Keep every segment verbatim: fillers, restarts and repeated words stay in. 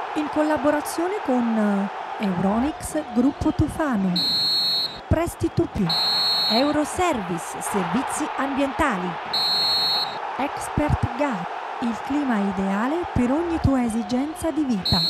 in collaborazione con Euronics Gruppo Tufano, Prestito Più, Euroservice Servizi Ambientali, Expert Gas, il clima ideale per ogni tua esigenza di vita.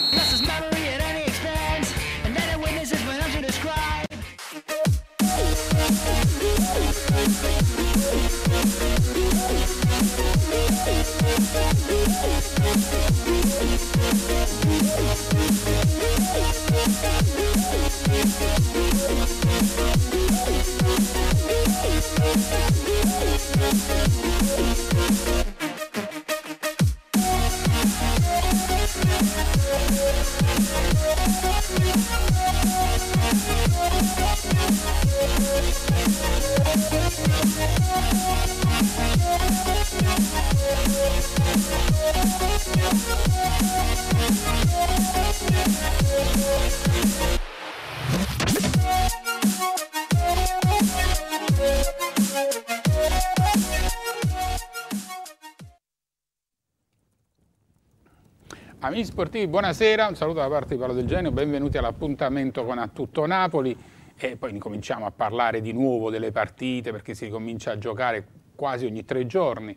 Amici sportivi, buonasera, un saluto da parte di Paolo Del Genio, benvenuti all'appuntamento con A Tutto Napoli e poi incominciamo a parlare di nuovo delle partite perché si ricomincia a giocare quasi ogni tre giorni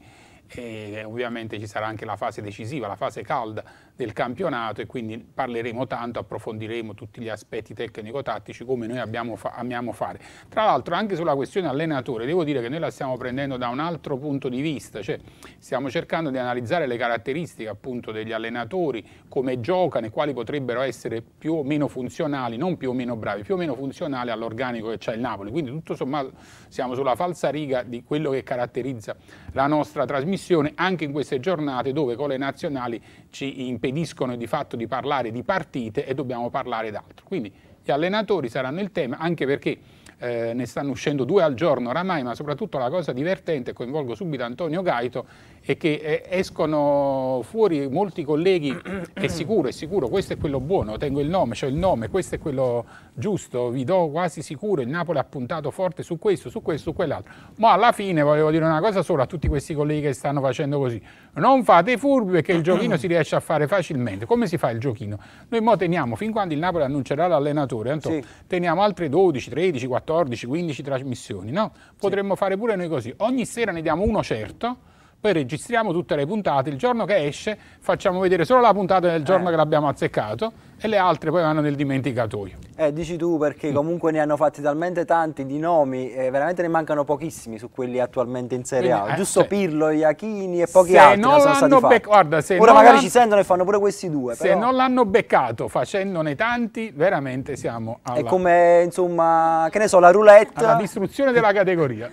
e ovviamente ci sarà anche la fase decisiva, la fase calda del campionato e quindi parleremo tanto, approfondiremo tutti gli aspetti tecnico-tattici come noi abbiamo fa amiamo fare. Tra l'altro anche sulla questione allenatore devo dire che noi la stiamo prendendo da un altro punto di vista, cioè stiamo cercando di analizzare le caratteristiche appunto degli allenatori, come giocano e quali potrebbero essere più o meno funzionali, non più o meno bravi, più o meno funzionali all'organico che c'ha il Napoli, quindi tutto sommato siamo sulla falsariga di quello che caratterizza la nostra trasmissione anche in queste giornate dove con le nazionali ci impediscono di fatto di parlare di partite e dobbiamo parlare d'altro. Quindi gli allenatori saranno il tema, anche perché eh, ne stanno uscendo due al giorno oramai, ma soprattutto la cosa divertente, coinvolgo subito Antonio Gaito, è che eh, escono fuori molti colleghi, è sicuro, è sicuro, questo è quello buono, tengo il nome, c'ho il nome, questo è quello giusto, vi do quasi sicuro, il Napoli ha puntato forte su questo, su questo, su quell'altro. Ma alla fine volevo dire una cosa sola a tutti questi colleghi che stanno facendo così, non fate i furbi perché il giochino si riesce a fare facilmente. Come si fa il giochino? Noi mo teniamo, fin quando il Napoli annuncerà l'allenatore, Antonio, sì. teniamo altre dodici, tredici, quattordici, quindici trasmissioni, no? Potremmo sì. fare pure noi così, ogni sera ne diamo uno certo, poi registriamo tutte le puntate, il giorno che esce facciamo vedere solo la puntata del giorno eh. che l'abbiamo azzeccato e le altre poi vanno nel dimenticatoio. Eh, dici tu perché comunque ne hanno fatti talmente tanti di nomi, eh, veramente ne mancano pochissimi su quelli attualmente in Serie A. Quindi, eh, Giusto se, Pirlo, Iachini e pochi se altri non sono stati fatti. Guarda, se Ora magari ci sentono e fanno pure questi due. Se però non l'hanno beccato facendone tanti, veramente siamo alla... È come, insomma, che ne so, la roulette... alla distruzione della categoria.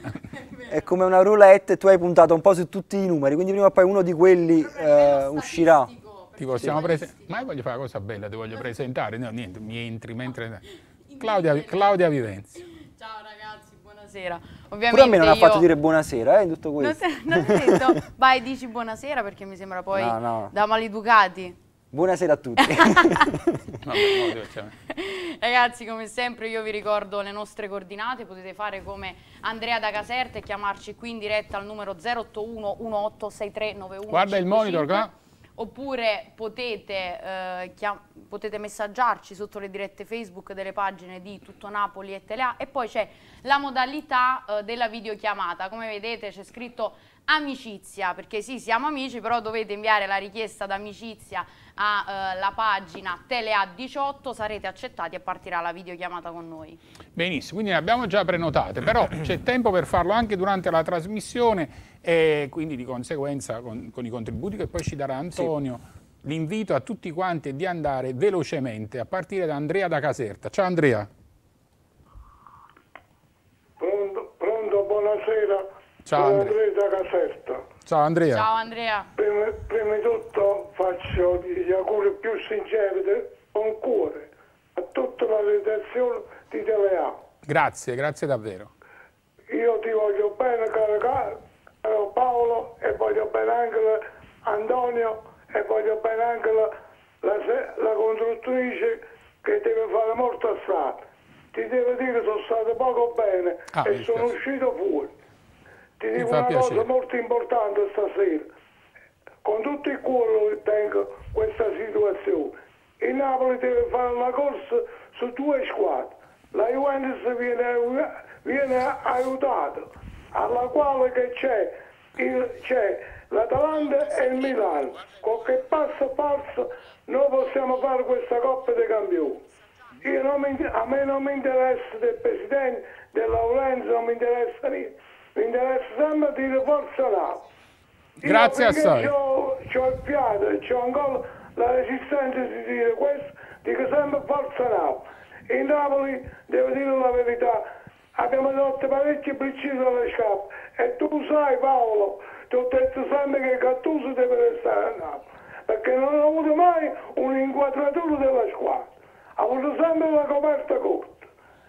È come una roulette, tu hai puntato un po' su tutti i numeri, quindi prima o poi uno di quelli eh, uscirà. Ti possiamo presentare, ma io voglio fare una cosa bella, ti voglio presentare, no niente, mi entri mentre... Claudia, Claudia Vivenzi. Ciao ragazzi, buonasera. Ovviamente pure a me non io... ha fatto dire buonasera, eh, in tutto questo. Non ti ho detto, vai dici buonasera perché mi sembra poi no, no. da maleducati. Buonasera a tutti. Vabbè, Ragazzi, come sempre io vi ricordo le nostre coordinate, potete fare come Andrea da Caserta e chiamarci qui in diretta al numero zero otto uno uno otto sei tre nove uno. Guarda il monitor qua. Oppure potete, eh, potete messaggiarci sotto le dirette Facebook delle pagine di Tutto Napoli e Telea e poi c'è la modalità eh, della videochiamata. Come vedete c'è scritto amicizia, perché sì, siamo amici, però dovete inviare la richiesta d'amicizia alla eh, pagina Telea diciotto, sarete accettati e partirà la videochiamata con noi. Benissimo, quindi ne abbiamo già prenotate, però c'è tempo per farlo anche durante la trasmissione e quindi di conseguenza con, con i contributi che poi ci darà Antonio, sì. L'invito a tutti quanti è di andare velocemente a partire da Andrea da Caserta. Ciao Andrea. Pronto, pronto buonasera. Ciao Sono Andrea. Andrea da Caserta. Ciao Andrea. Ciao Andrea. Prima, prima di tutto faccio gli auguri più sinceri con cuore a tutta la redazione di Telea. Grazie, grazie davvero. Io ti voglio bene caro, caro Paolo e voglio bene anche Antonio e voglio bene anche la, la, la conduttrice che deve fare molta strada. Ti devo dire che sono stato poco bene ah, e sono piace. uscito fuori. Ti dico una piacere. cosa molto importante stasera. Con tutto il cuore tengo questa situazione. Napoli deve fare una corsa su due squadre. La Juventus viene, viene aiutata, alla quale che c'è, c'è l'Atalanta e il Milano. Con che passo falso noi possiamo fare questa Coppa dei Campioni. Io non mi, a me non mi interessa del Presidente, del Laurenzo, non mi interessa niente. Mi interessa sempre dire forza Napoli. Grazie assai. C'ho il fiato e c'ho ancora la resistenza di dire questo, dico sempre forza Napoli. In Napoli, devo dire la verità, abbiamo dato parecchi precisi alle scarpe e tu sai Paolo, ti ho detto sempre che Gattuso deve restare a Napoli, perché non ho avuto mai un'inquadratura della squadra, ha avuto sempre la coperta corta.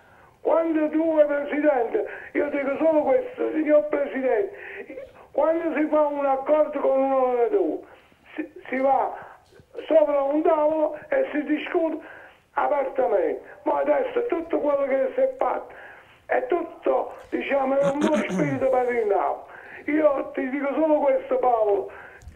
Quando tu sei Presidente, io dico solo questo, signor Presidente, quando si fa un accordo con un allenatore, si, si va sopra un tavolo e si discute apertamente, ma adesso tutto quello che si è fatto è tutto, diciamo, è un buon spirito per il Napoli. Io ti dico solo questo Paolo,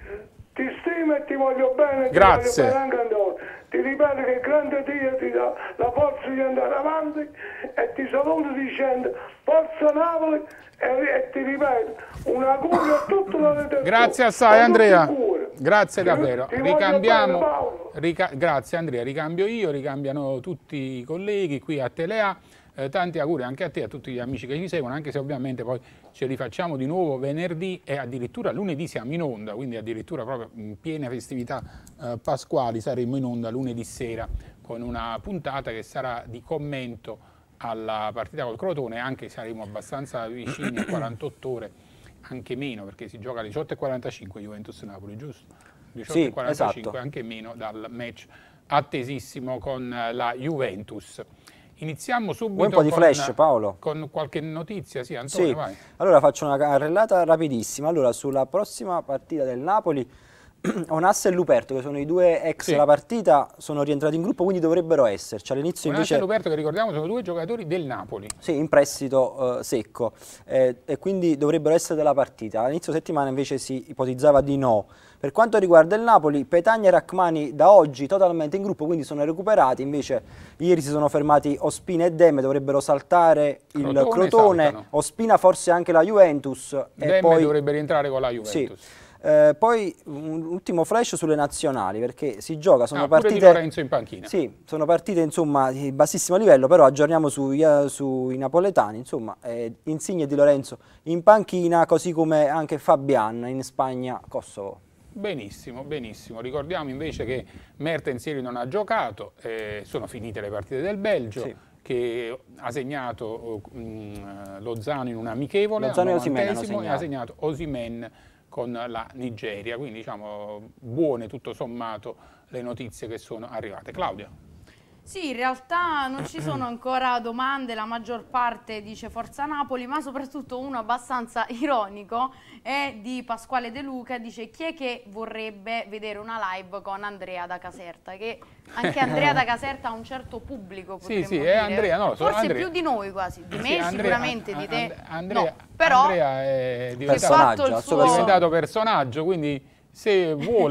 ti stimo e ti voglio bene, Grazie. ti voglio bene anche Antonio. Ti ripeto che il grande Dio ti dà la forza di andare avanti e ti saluto dicendo forza Napoli e, e ti ripeto un augurio a tutto la redazione. Grazie assai Andrea, grazie davvero. Ti, ti Ricambiamo, bene, rica grazie Andrea, ricambio io, ricambiano tutti i colleghi qui a Telea. Eh, tanti auguri anche a te e a tutti gli amici che ci seguono, anche se ovviamente poi ci rifacciamo di nuovo venerdì e addirittura lunedì siamo in onda, quindi addirittura proprio in piena festività eh, pasquali saremo in onda lunedì sera con una puntata che sarà di commento alla partita col Crotone, anche se saremo abbastanza vicini a quarantotto ore, anche meno perché si gioca alle diciotto e quarantacinque Juventus-Napoli, giusto? diciotto e quarantacinque, esatto. Anche meno dal match attesissimo con la Juventus. Iniziamo subito un po' di con, flash, Paolo. Con qualche notizia, sì, Antonio, sì. vai. Allora faccio una carrellata rapidissima. Allora, sulla prossima partita del Napoli, Onassa e Luperto, che sono i due ex sì. della partita, sono rientrati in gruppo, quindi dovrebbero esserci. All'inizio invece Onassa e Luperto, che ricordiamo, sono due giocatori del Napoli. Sì, in prestito eh, secco, eh, e quindi dovrebbero essere della partita. All'inizio settimana invece si ipotizzava di no. Per quanto riguarda il Napoli, Petagna e Rachmani da oggi totalmente in gruppo, quindi sono recuperati. Invece ieri si sono fermati Ospina e Demme, dovrebbero saltare il Crotone, Crotone, saltano. Ospina forse anche la Juventus. Demme e poi dovrebbe rientrare con la Juventus. Sì. Eh, poi un ultimo flash sulle nazionali, perché si gioca, sono ah, pure partite di Lorenzo in panchina. Sì, sono partite insomma di bassissimo livello, però aggiorniamo sui, uh, sui napoletani, insomma, eh, Insigne e Di Lorenzo in panchina, così come anche Fabian in Spagna, Kosovo. Benissimo, benissimo. Ricordiamo invece che Mertens ieri non ha giocato, eh, sono finite le partite del Belgio. Sì. Che ha segnato um, Lozano in un amichevole Lozano al e Osimhen hanno novantesimo e ha segnato. segnato Osimhen con la Nigeria, quindi diciamo buone tutto sommato le notizie che sono arrivate. Claudia. Sì, in realtà non ci sono ancora domande, la maggior parte dice Forza Napoli, ma soprattutto uno abbastanza ironico è di Pasquale De Luca, dice chi è che vorrebbe vedere una live con Andrea da Caserta, che anche Andrea da Caserta ha un certo pubblico, sì, sì, dire. È Andrea, no, forse Andrea. più di noi quasi, di me sì, Andrea, sicuramente, di te Andrea, no, però Andrea è diventato personaggio, suo... è diventato personaggio, quindi se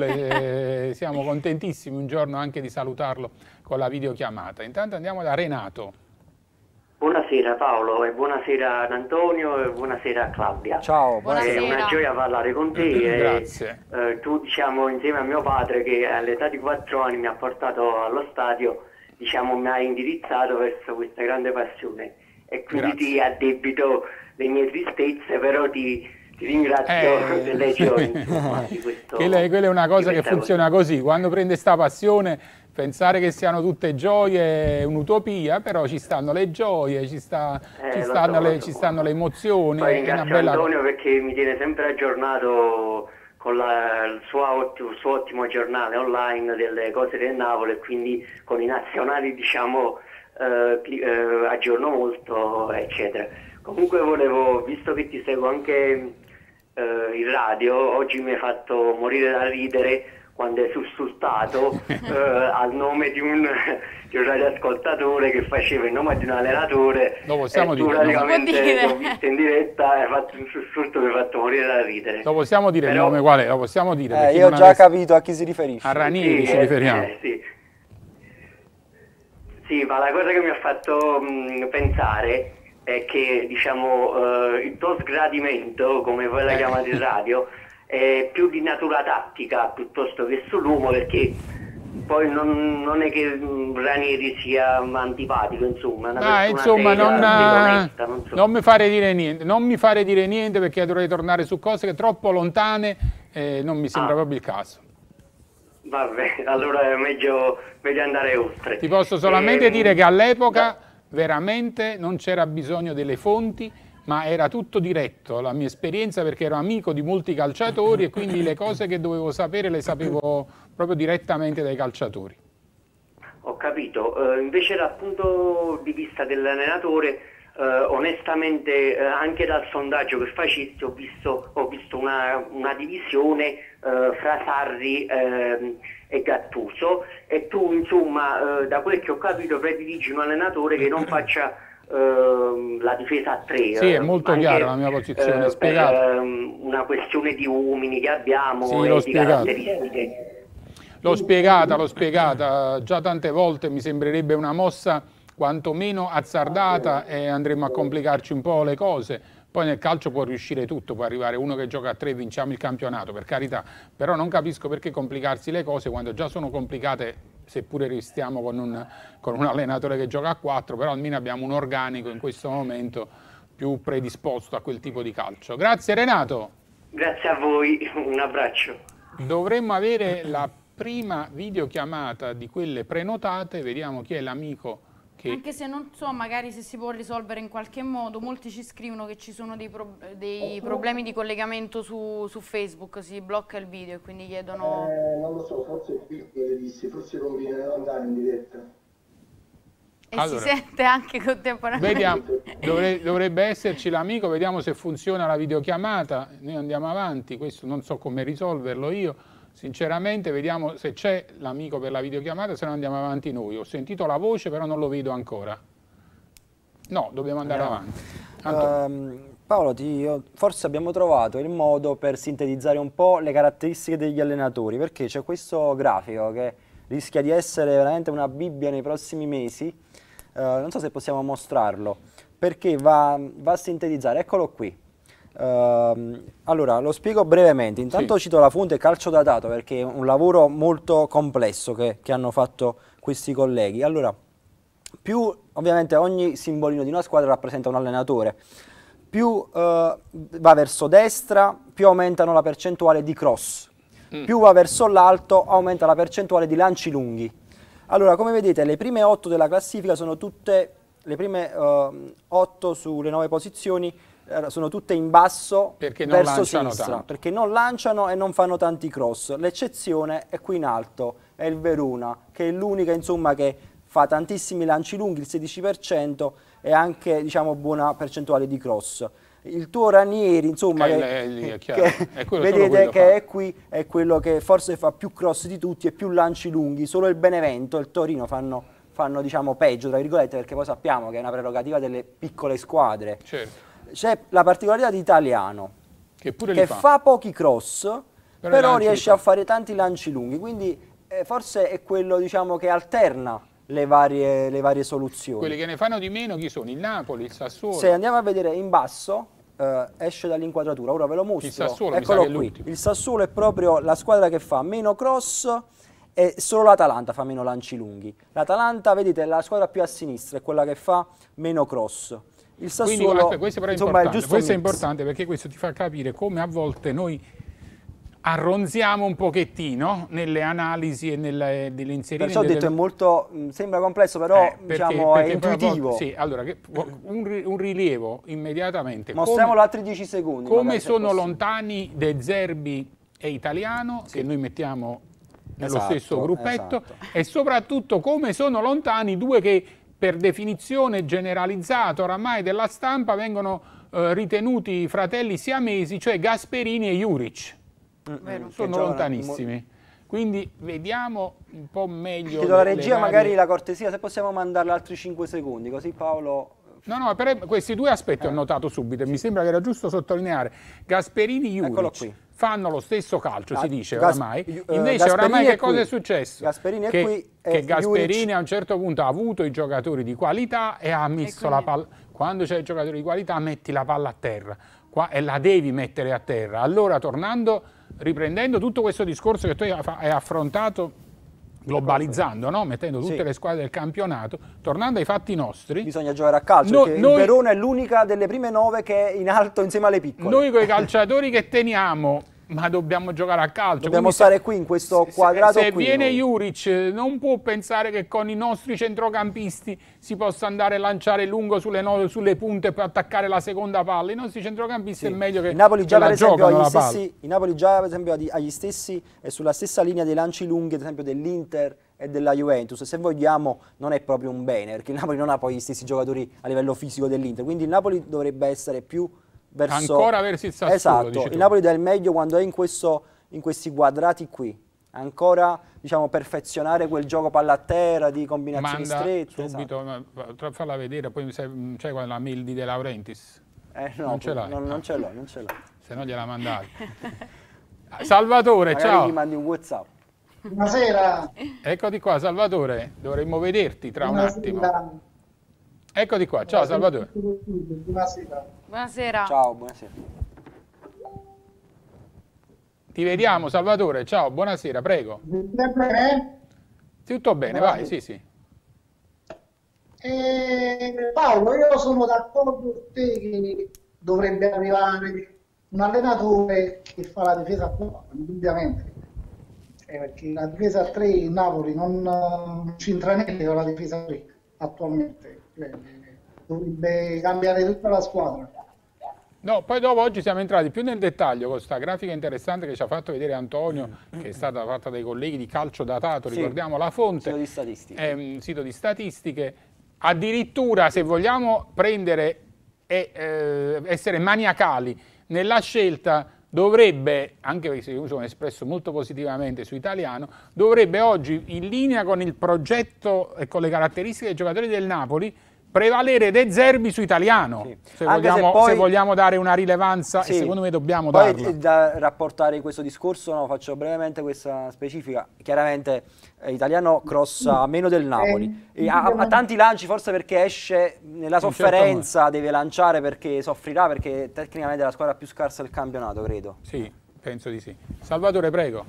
vuole eh, siamo contentissimi un giorno anche di salutarlo con la videochiamata. Intanto andiamo da Renato. Buonasera Paolo e buonasera ad Antonio e buonasera a Claudia. Ciao, buonasera. È una gioia parlare con te. Grazie. E, eh, tu diciamo insieme a mio padre che all'età di quattro anni mi ha portato allo stadio, diciamo mi ha indirizzato verso questa grande passione e quindi Grazie. ti addebito le mie tristezze, però ti... Ti ringrazio eh, delle gioie, insomma, di questo, quella, quella è una cosa che funziona cosa. così, quando prende sta passione pensare che siano tutte gioie è un'utopia, però ci stanno le gioie, ci, sta, eh, ci, stanno, so, le, so. ci stanno le emozioni. Poi è una ringrazio bella... Antonio perché mi tiene sempre aggiornato con la, il, suo ottimo, il suo ottimo giornale online delle cose del Napoli e quindi con i nazionali diciamo eh, eh, aggiorno molto eccetera. Comunque volevo, visto che ti seguo anche Uh, in radio, oggi mi hai fatto morire da ridere quando hai sussultato uh, al nome di un, di un radioascoltatore che faceva il nome di un allenatore. Lo possiamo e tu dire, praticamente no? l'ho visto in diretta, hai fatto un sussulto che mi ha fatto morire da ridere. Lo possiamo dire Però, il nome qual è? Lo possiamo dire? Eh, io ho già avesse... capito a chi si riferisce. A Ranieri sì, ci eh, riferiamo. Eh, sì. Sì, ma la cosa che mi ha fatto mh, pensare è che, diciamo, eh, il tuo sgradimento, come voi la chiamate in radio, è più di natura tattica piuttosto che sull'uomo, perché poi non, non è che mh, Ranieri sia antipatico, insomma, è una Ah, persona insomma, seria, non, onesta, non so. non mi fare dire niente, non mi fare dire niente perché dovrei tornare su cose che troppo lontane eh, non mi sembra Ah. proprio il caso. Vabbè, allora è meglio, meglio andare oltre. Ti posso solamente Ehm, dire che all'epoca veramente non c'era bisogno delle fonti, ma era tutto diretto, la mia esperienza, perché ero amico di molti calciatori e quindi le cose che dovevo sapere le sapevo proprio direttamente dai calciatori. Ho capito, eh, invece dal punto di vista dell'allenatore, eh, onestamente eh, anche dal sondaggio che facesti ho visto, ho visto una, una divisione eh, fra Sarri ehm, e Gattuso, e tu insomma eh, da quel che ho capito prediligi un allenatore che non faccia ehm, la difesa a tre. Sì, è eh, molto anche, chiara la mia posizione, eh, spiegata. per ehm, una questione di uomini che abbiamo Sì, e l'ho di spiegato. caratteristiche. L'ho spiegata, l'ho spiegata già tante volte, mi sembrerebbe una mossa quantomeno azzardata e andremo a complicarci un po' le cose. Poi nel calcio può riuscire tutto, può arrivare uno che gioca a tre e vinciamo il campionato, per carità, però non capisco perché complicarsi le cose quando già sono complicate, seppure restiamo con un, con un allenatore che gioca a quattro, però almeno abbiamo un organico in questo momento più predisposto a quel tipo di calcio. Grazie Renato. Grazie a voi, un abbraccio. Dovremmo avere la prima videochiamata di quelle prenotate, vediamo chi è l'amico che... Anche se non so magari se si può risolvere in qualche modo, molti ci scrivono che ci sono dei, pro dei problemi di collegamento su, su Facebook, si blocca il video e quindi chiedono... Eh, non lo so, forse qui come dissi, forse conviene non andare in diretta. E Allora, si sente anche contemporaneamente. Vediamo, dovre dovrebbe esserci l'amico, vediamo se funziona la videochiamata, noi andiamo avanti, questo non so come risolverlo io. Sinceramente vediamo se c'è l'amico per la videochiamata, se no andiamo avanti noi. Ho sentito la voce però non lo vedo ancora. No, dobbiamo andare Andiamo. avanti. Um, Paolo, ti, io- forse abbiamo trovato il modo per sintetizzare un po' le caratteristiche degli allenatori, perché c'è questo grafico che rischia di essere veramente una Bibbia nei prossimi mesi. Uh, non so se possiamo mostrarlo, perché va, va a sintetizzare, eccolo qui. Uh, allora, lo spiego brevemente. Intanto Sì. cito la fonte Calcio Datato perché è un lavoro molto complesso che, che hanno fatto questi colleghi. Allora, più ovviamente ogni simbolino di una squadra rappresenta un allenatore, più uh, va verso destra, più aumentano la percentuale di cross, mm. più va verso l'alto, aumenta la percentuale di lanci lunghi. Allora, come vedete, le prime otto della classifica sono tutte, le prime uh, otto sulle nove posizioni sono tutte in basso perché non verso lanciano sinistra, tanto. perché non lanciano e non fanno tanti cross. L'eccezione è qui in alto, è il Verona, che è l'unica insomma che fa tantissimi lanci lunghi, il sedici per cento, e anche diciamo buona percentuale di cross. Il tuo Ranieri, insomma, Eh, che, lei- è chiaro. che È quello- solo vedete quello che fa. è qui, è quello che forse fa più cross di tutti e più lanci lunghi. Solo il Benevento e il Torino fanno, fanno diciamo peggio, tra virgolette, perché poi sappiamo che è una prerogativa delle piccole squadre. Certo. C'è la particolarità di Italiano, Che pure che li fa. fa pochi cross, Però però, i lanci li riesce fa. a fare tanti lanci lunghi, quindi eh, forse è quello diciamo, che alterna le varie, le varie soluzioni. Quelli che ne fanno di meno chi sono? Il Napoli, il Sassuolo? Se andiamo a vedere in basso, eh, esce dall'inquadratura, ora ve lo mostro, Il Sassuolo, mi sa eccolo che è qui. l'ultimo. Il Sassuolo è proprio la squadra che fa meno cross e solo l'Atalanta fa meno lanci lunghi. L'Atalanta, vedete, è la squadra più a sinistra, è quella che fa meno cross. Il Quindi, Sassuolo, aspetta, questo però è insomma, è il importante, giusto questo è mix. importante perché questo ti fa capire come a volte noi arronziamo un pochettino nelle analisi e nelle, nell'inserire Perciò ho detto è molto, mh, sembra complesso, però Eh, perché- diciamo perché è poi a volte- intuitivo. sì, allora, che- un, ri- un rilievo immediatamente. Mostriamolo come, altri dieci secondi. come magari, se sono possibile. lontani De Zerbi e Italiano, che noi mettiamo nello Esatto, stesso gruppetto, esatto. e soprattutto come sono lontani due che per definizione generalizzata oramai della stampa vengono eh, ritenuti fratelli siamesi, cioè Gasperini e Juric. Vero. Sono giocano- lontanissimi. Quindi vediamo un po' meglio. Chiedo alla le- le regia varie- magari la cortesia se possiamo mandarle altri cinque secondi, così Paolo No, no, per questi due aspetti eh. ho notato subito e mi sembra che era giusto sottolineare. Gasperini e Juric fanno lo stesso calcio, ah, si dice Gas oramai. Invece oramai che cosa è successo? Gasperini che, è qui. Che Gasperini Juric... a un certo punto ha avuto i giocatori di qualità e ha messo e la palla. Quando c'è il giocatore di qualità metti la palla a terra. Qua, e la devi mettere a terra. Allora, tornando, riprendendo tutto questo discorso che tu hai affrontato globalizzando, no? Mettendo tutte sì. le squadre del campionato, tornando ai fatti nostri... Bisogna giocare a calcio, no, perché noi, il Verona è l'unica delle prime nove che è in alto insieme alle piccole. Noi con i calciatori che teniamo, ma dobbiamo giocare a calcio. Dobbiamo stare se, qui in questo quadrato Se, se qui viene noi. Juric, non può pensare che con i nostri centrocampisti si possa andare a lanciare lungo sulle, no, sulle punte per attaccare la seconda palla. I nostri centrocampisti sì. è meglio che, il Napoli già, che per la esempio, giocano agli la stessi, palla. Il Napoli già per esempio agli stessi è sulla stessa linea dei lanci lunghi, ad esempio dell'Inter e della Juventus. Se vogliamo non è proprio un bene, perché il Napoli non ha poi gli stessi giocatori a livello fisico dell'Inter, quindi il Napoli dovrebbe essere più verso... Ancora verso il Sassuolo. Esatto, il Napoli dà il meglio quando è in, questo, in questi quadrati qui. Ancora, diciamo, perfezionare quel gioco palla a terra di combinazioni Manda strette. subito, esatto. Falla vedere, poi c'è la mail di De Laurentiis. Eh, no, non ce l'hai. Non, non ce l'ho, non ce l'ho. Se no gliela mandate. Salvatore, magari ciao. Gli mandi un WhatsApp. Buonasera. Eccoti qua, Salvatore. Dovremmo vederti tra Buonasera. un attimo. Eccoti qua, ciao Salvatore. Buonasera. Buonasera. Ciao, buonasera. Ti vediamo Salvatore, ciao, buonasera, prego. Tutto bene? Tutto bene, vai, vai sì, sì. Eh, Paolo, io sono d'accordo con te che dovrebbe arrivare un allenatore che fa la difesa a quattro, indubbiamente. Eh, perché la difesa a tre in Napoli non, non c'entra niente con la difesa a tre attualmente. Eh, dovrebbe cambiare tutta la squadra. No, poi dopo oggi siamo entrati più nel dettaglio con questa grafica interessante che ci ha fatto vedere Antonio, che è stata fatta dai colleghi di Calcio Datato, sì, ricordiamo la fonte. Sito di statistiche. È un sito di statistiche. Addirittura se vogliamo prendere e eh, essere maniacali nella scelta, dovrebbe, anche perché si usa un espresso molto positivamente su italiano, dovrebbe oggi in linea con il progetto e con le caratteristiche dei giocatori del Napoli prevalere De Zerbi su italiano, sì, se, vogliamo, se, poi, se vogliamo dare una rilevanza, sì, e secondo me dobbiamo poi darla. Da rapportare in questo discorso, no, faccio brevemente questa specifica. Chiaramente eh, italiano crossa meno del Napoli, e ha, ha tanti lanci forse perché esce nella sofferenza, certo, deve lanciare perché soffrirà, perché tecnicamente è la squadra più scarsa del campionato, credo. Sì, penso di sì. Salvatore, prego.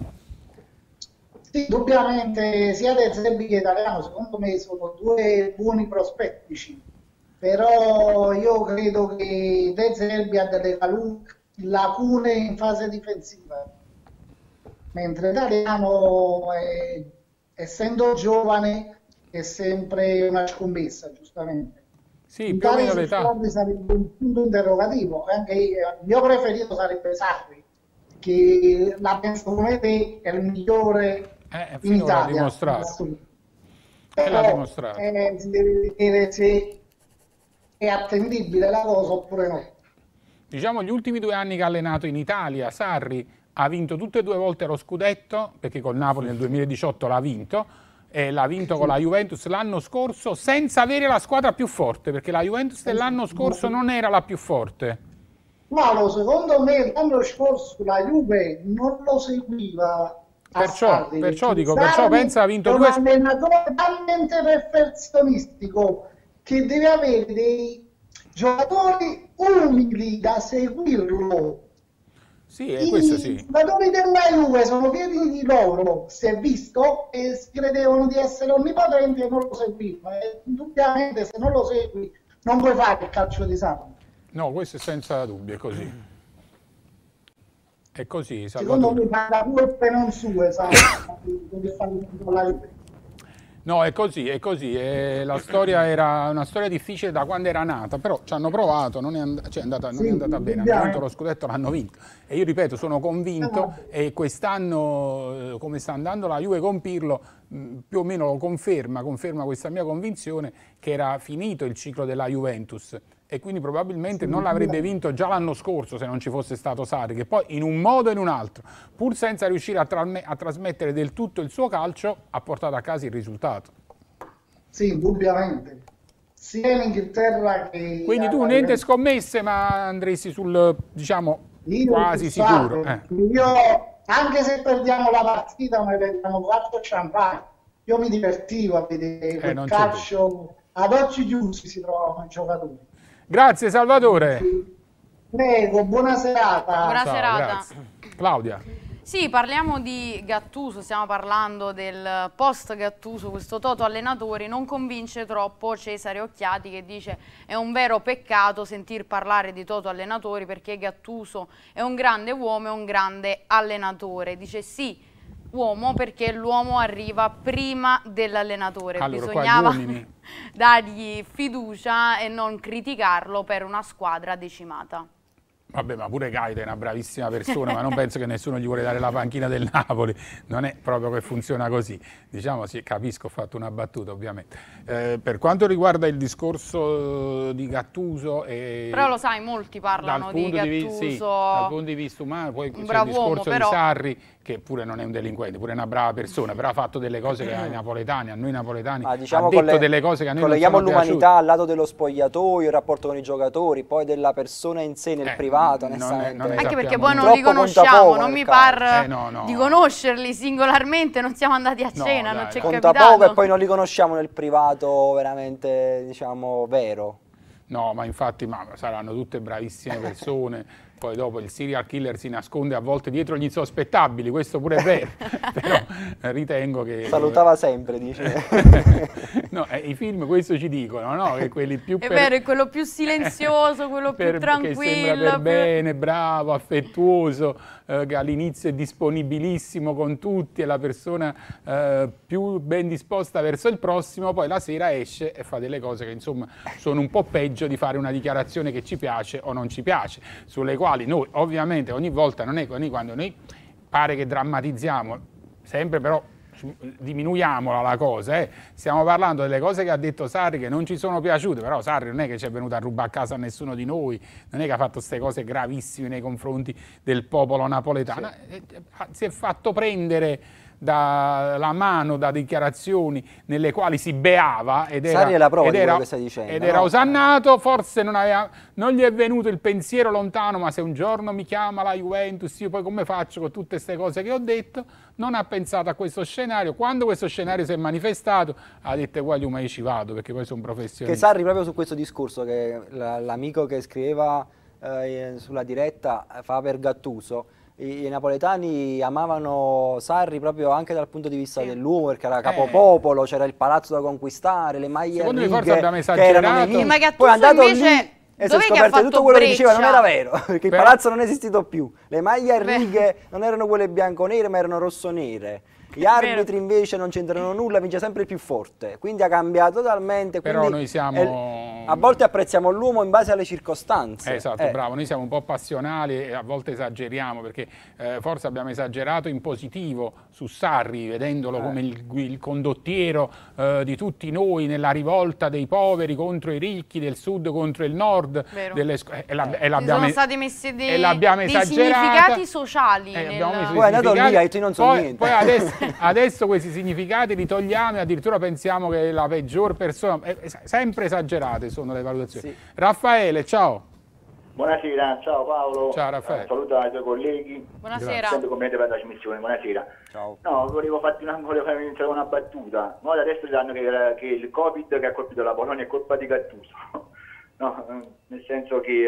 Sì, indubbiamente sia De Zerbi che Italiano secondo me sono due buoni prospettici, però io credo che De Zerbi ha delle lacune in fase difensiva, mentre Italiano, è, essendo giovane, è sempre una scommessa, giustamente. Sì, più o meno l'età. Sarebbe un punto interrogativo, anche io, il mio preferito sarebbe Sarri, che la penso come te è il migliore Eh, in Italia, dimostrato. Però, l'ha dimostrato. Eh, si deve vedere se è attendibile la cosa oppure no. Diciamo gli ultimi due anni che ha allenato in Italia, Sarri ha vinto tutte e due volte lo scudetto, perché col Napoli nel duemiladiciotto l'ha vinto, e l'ha vinto con la Juventus l'anno scorso senza avere la squadra più forte, perché la Juventus dell'anno scorso non era la più forte. Paolo, secondo me l'anno scorso la Juve non lo seguiva. Perciò, perciò dico, perciò pensa ha vinto due... È un allenatore talmente perfezionistico che deve avere dei giocatori umili da seguirlo. Sì, è questo sì. I giocatori della Juve sono pieni di loro, si è visto, e si credevano di essere onnipotenti e non lo seguivano. E indubbiamente se non lo segui non puoi fare il calcio di sangue. No, questo è senza dubbio, è così. È così, secondo me parla colpe non sue, sai? No, è così, è così. E la storia era una storia difficile da quando era nata, però ci hanno provato, non è, and cioè è andata, non sì, è andata bene, hanno vinto lo scudetto, l'hanno vinto. E io ripeto, sono convinto, no, e quest'anno, come sta andando la Juve con Pirlo, più o meno lo conferma, conferma questa mia convinzione, che era finito il ciclo della Juventus. E quindi probabilmente sì, non l'avrebbe vinto già l'anno scorso se non ci fosse stato Sarri, che poi in un modo o in un altro, pur senza riuscire a, tra a trasmettere del tutto il suo calcio, ha portato a casa il risultato. Sì, indubbiamente. sia in Inghilterra che... Quindi tu niente scommesse, ma andresti sul, diciamo, io quasi sicuro. Eh. Io, anche se perdiamo la partita, ma perdiamo quattro champagne, io mi divertivo a vedere quel non calcio ad occhi chiusi, si trovavano i giocatori. Grazie Salvatore. Prego, buona serata. Buona Ciao, serata. grazie. Claudia. Sì, parliamo di Gattuso, stiamo parlando del post Gattuso, questo Toto allenatori non convince troppo Cesare Occhiati, che dice è un vero peccato sentir parlare di Toto allenatori perché Gattuso è un grande uomo e un grande allenatore. Dice sì, uomo, perché l'uomo arriva prima dell'allenatore, allora, bisognava dargli fiducia e non criticarlo per una squadra decimata. Vabbè, ma pure Gaeta è una bravissima persona, ma non penso che nessuno gli vuole dare la panchina del Napoli, non è proprio che funziona così. Diciamo, sì, capisco, ho fatto una battuta ovviamente. Eh, per quanto riguarda il discorso di Gattuso... E però lo sai, molti parlano di Gattuso... Di, sì, dal punto di vista umano, poi c'è il discorso uomo, però... di Sarri, che pure non è un delinquente, pure è una brava persona, però ha fatto delle cose che ai napoletani, a noi napoletani, ah, diciamo ha detto le, delle cose che a noi non sono colleghiamo l'umanità al lato dello spogliatoio, il rapporto con i giocatori, poi della persona in sé, nel eh, privato, non onestamente. è, non è anche perché sappiamo. poi non li conosciamo, non mi par eh, no, no. di conoscerli singolarmente, non siamo andati a cena, no, non c'è conta capitato. poco e poi non li conosciamo nel privato veramente, diciamo, vero. No, ma infatti ma saranno tutte bravissime persone. Poi dopo il serial killer si nasconde a volte dietro gli insospettabili, questo pure è vero, però ritengo che... Salutava sempre, dice. No, eh, i film questo ci dicono, no? Che quelli più... È per... vero, è quello più silenzioso, quello per, più tranquillo. Che sembra per più... bene, bravo, affettuoso, eh, che all'inizio è disponibilissimo con tutti, è la persona eh, più ben disposta verso il prossimo, poi la sera esce e fa delle cose che insomma sono un po' peggio di fare una dichiarazione che ci piace o non ci piace, sulle quali noi ovviamente ogni volta, non è quando noi pare che drammatizziamo, sempre però diminuiamola la cosa, eh. Stiamo parlando delle cose che ha detto Sarri che non ci sono piaciute, però Sarri non è che ci è venuto a rubare a casa a nessuno di noi, non è che ha fatto queste cose gravissime nei confronti del popolo napoletano, sì. Si è fatto prendere dalla mano da dichiarazioni nelle quali si beava ed era, Sarri è la prova ed di era, quello che stai dicendo, ed no? era osannato, forse non, aveva, non gli è venuto il pensiero lontano, ma se un giorno mi chiama la Juventus, io poi come faccio con tutte queste cose che ho detto? Non ha pensato a questo scenario, quando questo scenario si è manifestato ha detto guarda ma io ci vado perché poi sono professionista. Che Sarri proprio su questo discorso che l'amico che scriveva eh, sulla diretta fa per Gattuso, I, i napoletani amavano Sarri proprio anche dal punto di vista sì. dell'uomo, perché era capopopolo, c'era il palazzo da conquistare, le maglie secondo righe, me forse abbiamo esagerato, che ma Gattuso poi è andato invece lì e si è scoperto tutto quello che diceva non era vero, perché Beh. il palazzo non è esistito più, le maglie a righe non erano quelle bianco-nere ma erano rosso-nere. Gli arbitri invece non c'entrano nulla, vince sempre il più forte, quindi ha cambiato totalmente. Però noi siamo... È, a volte apprezziamo l'uomo in base alle circostanze. Eh, esatto, eh. bravo, noi siamo un po' passionali e a volte esageriamo, perché eh, forse abbiamo esagerato in positivo su Sarri, vedendolo eh. come il, il condottiero eh, di tutti noi nella rivolta dei poveri contro i ricchi, del sud contro il nord. Delle, e la, e Ci sono stati messi dei, dei significati sociali. Eh, nel... Poi è andato lì, hai detto non so poi, niente. Poi adesso, adesso questi significati li togliamo e addirittura pensiamo che è la peggior persona, è, è sempre esagerate sono le valutazioni. Sì. Raffaele, ciao. Buonasera, ciao Paolo. Ciao Raffaele. Eh, saluto ai tuoi colleghi. Buonasera. Sempre commenti per la trasmissione, buonasera. Ciao. No, volevo farti una, volevo fare iniziare una battuta. No, adesso sanno che, che il Covid che ha colpito la Polonia è colpa di Gattuso. No, nel senso che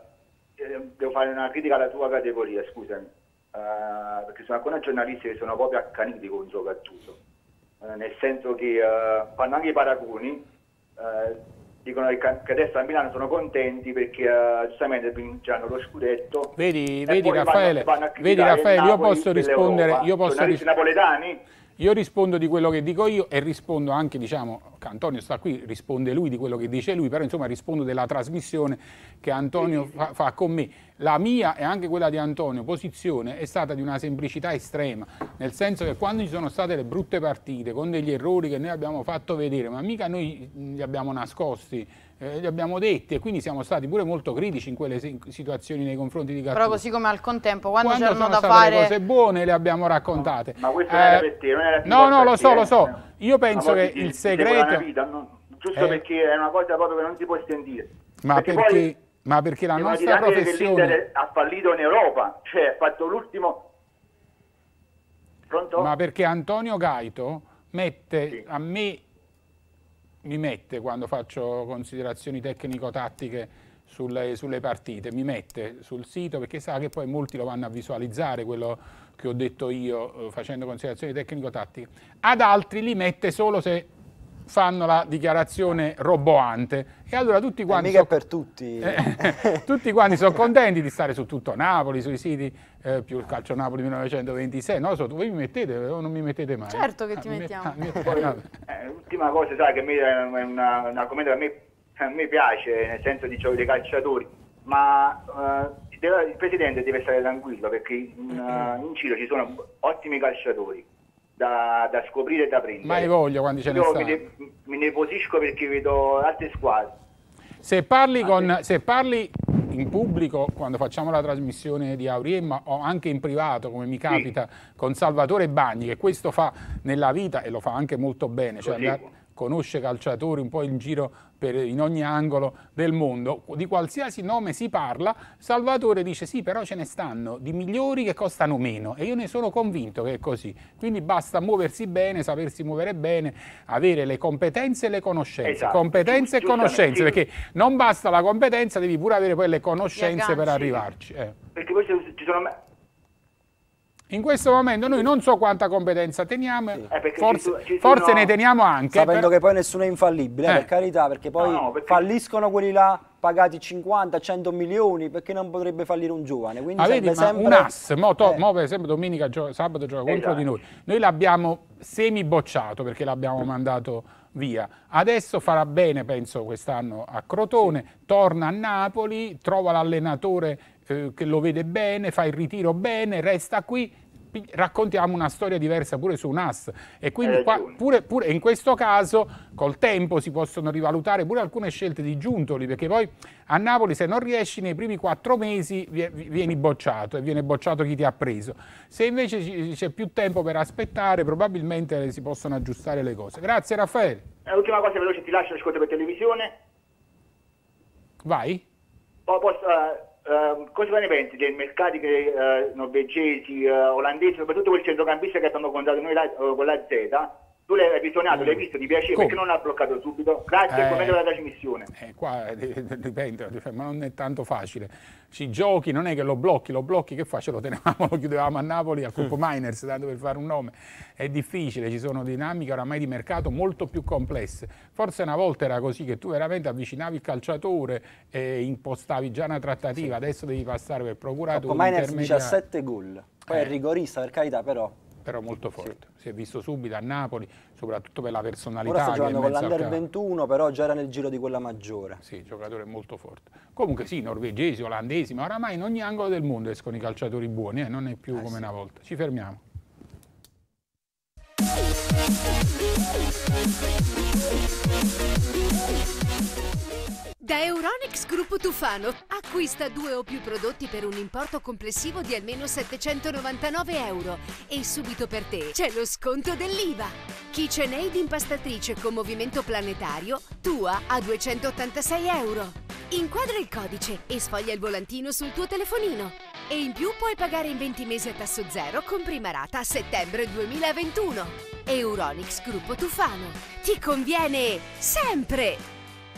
uh, devo fare una critica alla tua categoria, scusami. Uh, perché sono alcuni giornalisti che sono proprio accaniti contro Gattuso, uh, nel senso che uh, fanno anche i paragoni, uh, dicono che, che adesso a Milano sono contenti perché uh, giustamente vinceranno lo scudetto. Vedi, vedi Raffaele, vanno, vanno vedi Raffaele, io posso rispondere, io posso ris napoletani. Io rispondo di quello che dico io e rispondo anche, diciamo, che Antonio sta qui, risponde lui di quello che dice lui, però insomma rispondo della trasmissione che Antonio sì, sì. Fa, fa con me. La mia e anche quella di Antonio, posizione, è stata di una semplicità estrema, nel senso che quando ci sono state le brutte partite, con degli errori che noi abbiamo fatto vedere, ma mica noi li abbiamo nascosti, eh, li abbiamo detti e quindi siamo stati pure molto critici in quelle situazioni nei confronti di Gattuso. Però così come al contempo, quando, quando c'erano da state fare... le cose buone le abbiamo raccontate. No, ma questo eh, non era per te, non era No, no, lo so, te, lo so. Eh. Io penso che ti, il ti segreto... Vita, no? giusto Eh. perché è una cosa proprio che non si può sentire. Ma perché, perché, poi ma perché la devono nostra dire anche che professione... l'Inter ha fallito in Europa, cioè ha fatto l'ultimo... Pronto? Ma perché Antonio Gaito mette Sì. a me, mi mette quando faccio considerazioni tecnico-tattiche sulle, sulle partite, mi mette sul sito perché sa che poi molti lo vanno a visualizzare quello che ho detto io eh, facendo considerazioni tecnico-tattiche, ad altri li mette solo se fanno la dichiarazione roboante e allora tutti E quanti mica so- per tutti. eh, tutti quanti sono contenti di stare su Tutto Napoli, sui siti eh, più il Calcio Napoli millenovecentoventisei, non lo so, voi mi mettete o non mi mettete mai? Certo che Ah, ti mi mettiamo. met- ah, mi mettete- no. Eh, l'ultima cosa, sai, che a me è una- un argomento che a me, a me piace, nel senso di gioco dei calciatori, ma eh, deve- il presidente deve stare tranquillo perché in, eh, in Ciro ci sono ottimi calciatori da, da scoprire e da prendere. Mai voglio quando ce ne Io mi, stanno. ne, mi ne posisco perché vedo altre squadre. Se parli, con, se parli in pubblico, quando facciamo la trasmissione di Auriemma, o anche in privato, come mi capita, con Salvatore Bagni, che questo fa nella vita e lo fa anche molto bene, cioè Così. andare- conosce calciatori un po' in giro per, in ogni angolo del mondo, di qualsiasi nome si parla, Salvatore dice sì, però ce ne stanno di migliori che costano meno e io ne sono convinto che è così, quindi basta muoversi bene, sapersi muovere bene, avere le competenze e le conoscenze, Esatto. competenze e Giustamente, conoscenze, sì. perché non basta la competenza, devi pure avere poi le conoscenze per agganci. arrivarci. eh. Perché poi ci ci sono... In questo momento noi non so quanta competenza teniamo, Eh, perché forse, ci so- ci forse sono- ne teniamo anche. Sapendo però- che poi nessuno è infallibile, eh, Eh. per carità, perché poi No, no, perché- falliscono quelli là pagati cinquanta cento milioni, perché non potrebbe fallire un giovane? Quindi Ah, vedi, serve ma sempre... un ass, mo, to- Eh. mo per esempio domenica, gio- sabato gioca contro Esatto. di noi, noi l'abbiamo semi bocciato perché l'abbiamo mandato via, adesso farà bene penso quest'anno a Crotone, torna a Napoli, trova l'allenatore eh, che lo vede bene, fa il ritiro bene, resta qui, pi- raccontiamo una storia diversa pure su un ass e quindi Hai qua, ragione. pure, pure in questo caso col tempo si possono rivalutare pure alcune scelte di Giuntoli, perché poi a Napoli se non riesci nei primi quattro mesi vie- vieni bocciato e viene bocciato chi ti ha preso. Se invece ci- c'è più tempo per aspettare probabilmente si possono aggiustare le cose. Grazie Raffaele. Eh, L'ultima cosa veloce, ti lascio l'ascolto per televisione. Vai. Poi posso, eh, eh, cosa ne pensi dei mercati che, eh, norvegesi, eh, olandesi, soprattutto quel centrocampista che abbiamo contato noi là, eh, con la Z? Tu l'hai visionato, l'hai visto, ti piaceva, Come? perché non l'ha bloccato subito? Grazie, Eh. come della trasmissione. Eh, qua eh, dipende, ma non è tanto facile. Ci giochi, non è che lo blocchi, lo blocchi che fa? Ce lo tenevamo, lo chiudevamo a Napoli a Coppo Miners, tanto per fare un nome. È difficile, ci sono dinamiche oramai di mercato molto più complesse. Forse una volta era così che tu veramente avvicinavi il calciatore e impostavi già una trattativa, adesso devi passare per procuratore, Coppa Miners intermediario. diciassette gol, poi Eh. è rigorista per carità, però Però molto forte, si è visto subito a Napoli, soprattutto per la personalità. ora sta che è giocando in con mezzo al l'Under campo. ventuno, però già era nel giro di quella maggiore. Sì, giocatore molto forte. Comunque sì, norvegesi, olandesi, ma oramai in ogni angolo del mondo escono i calciatori buoni, eh, non è più Eh, come sì. una volta. Ci fermiamo. Da Euronics Gruppo Tufano acquista due o più prodotti per un importo complessivo di almeno settecentonovantanove euro e subito per te c'è lo sconto dell'I V A. KitchenAid impastatrice con movimento planetario tua a duecentottantasei euro. Inquadra il codice e sfoglia il volantino sul tuo telefonino. E in più puoi pagare in venti mesi a tasso zero con prima rata a settembre duemilaventuno. Euronics Gruppo Tufano. Ti conviene sempre!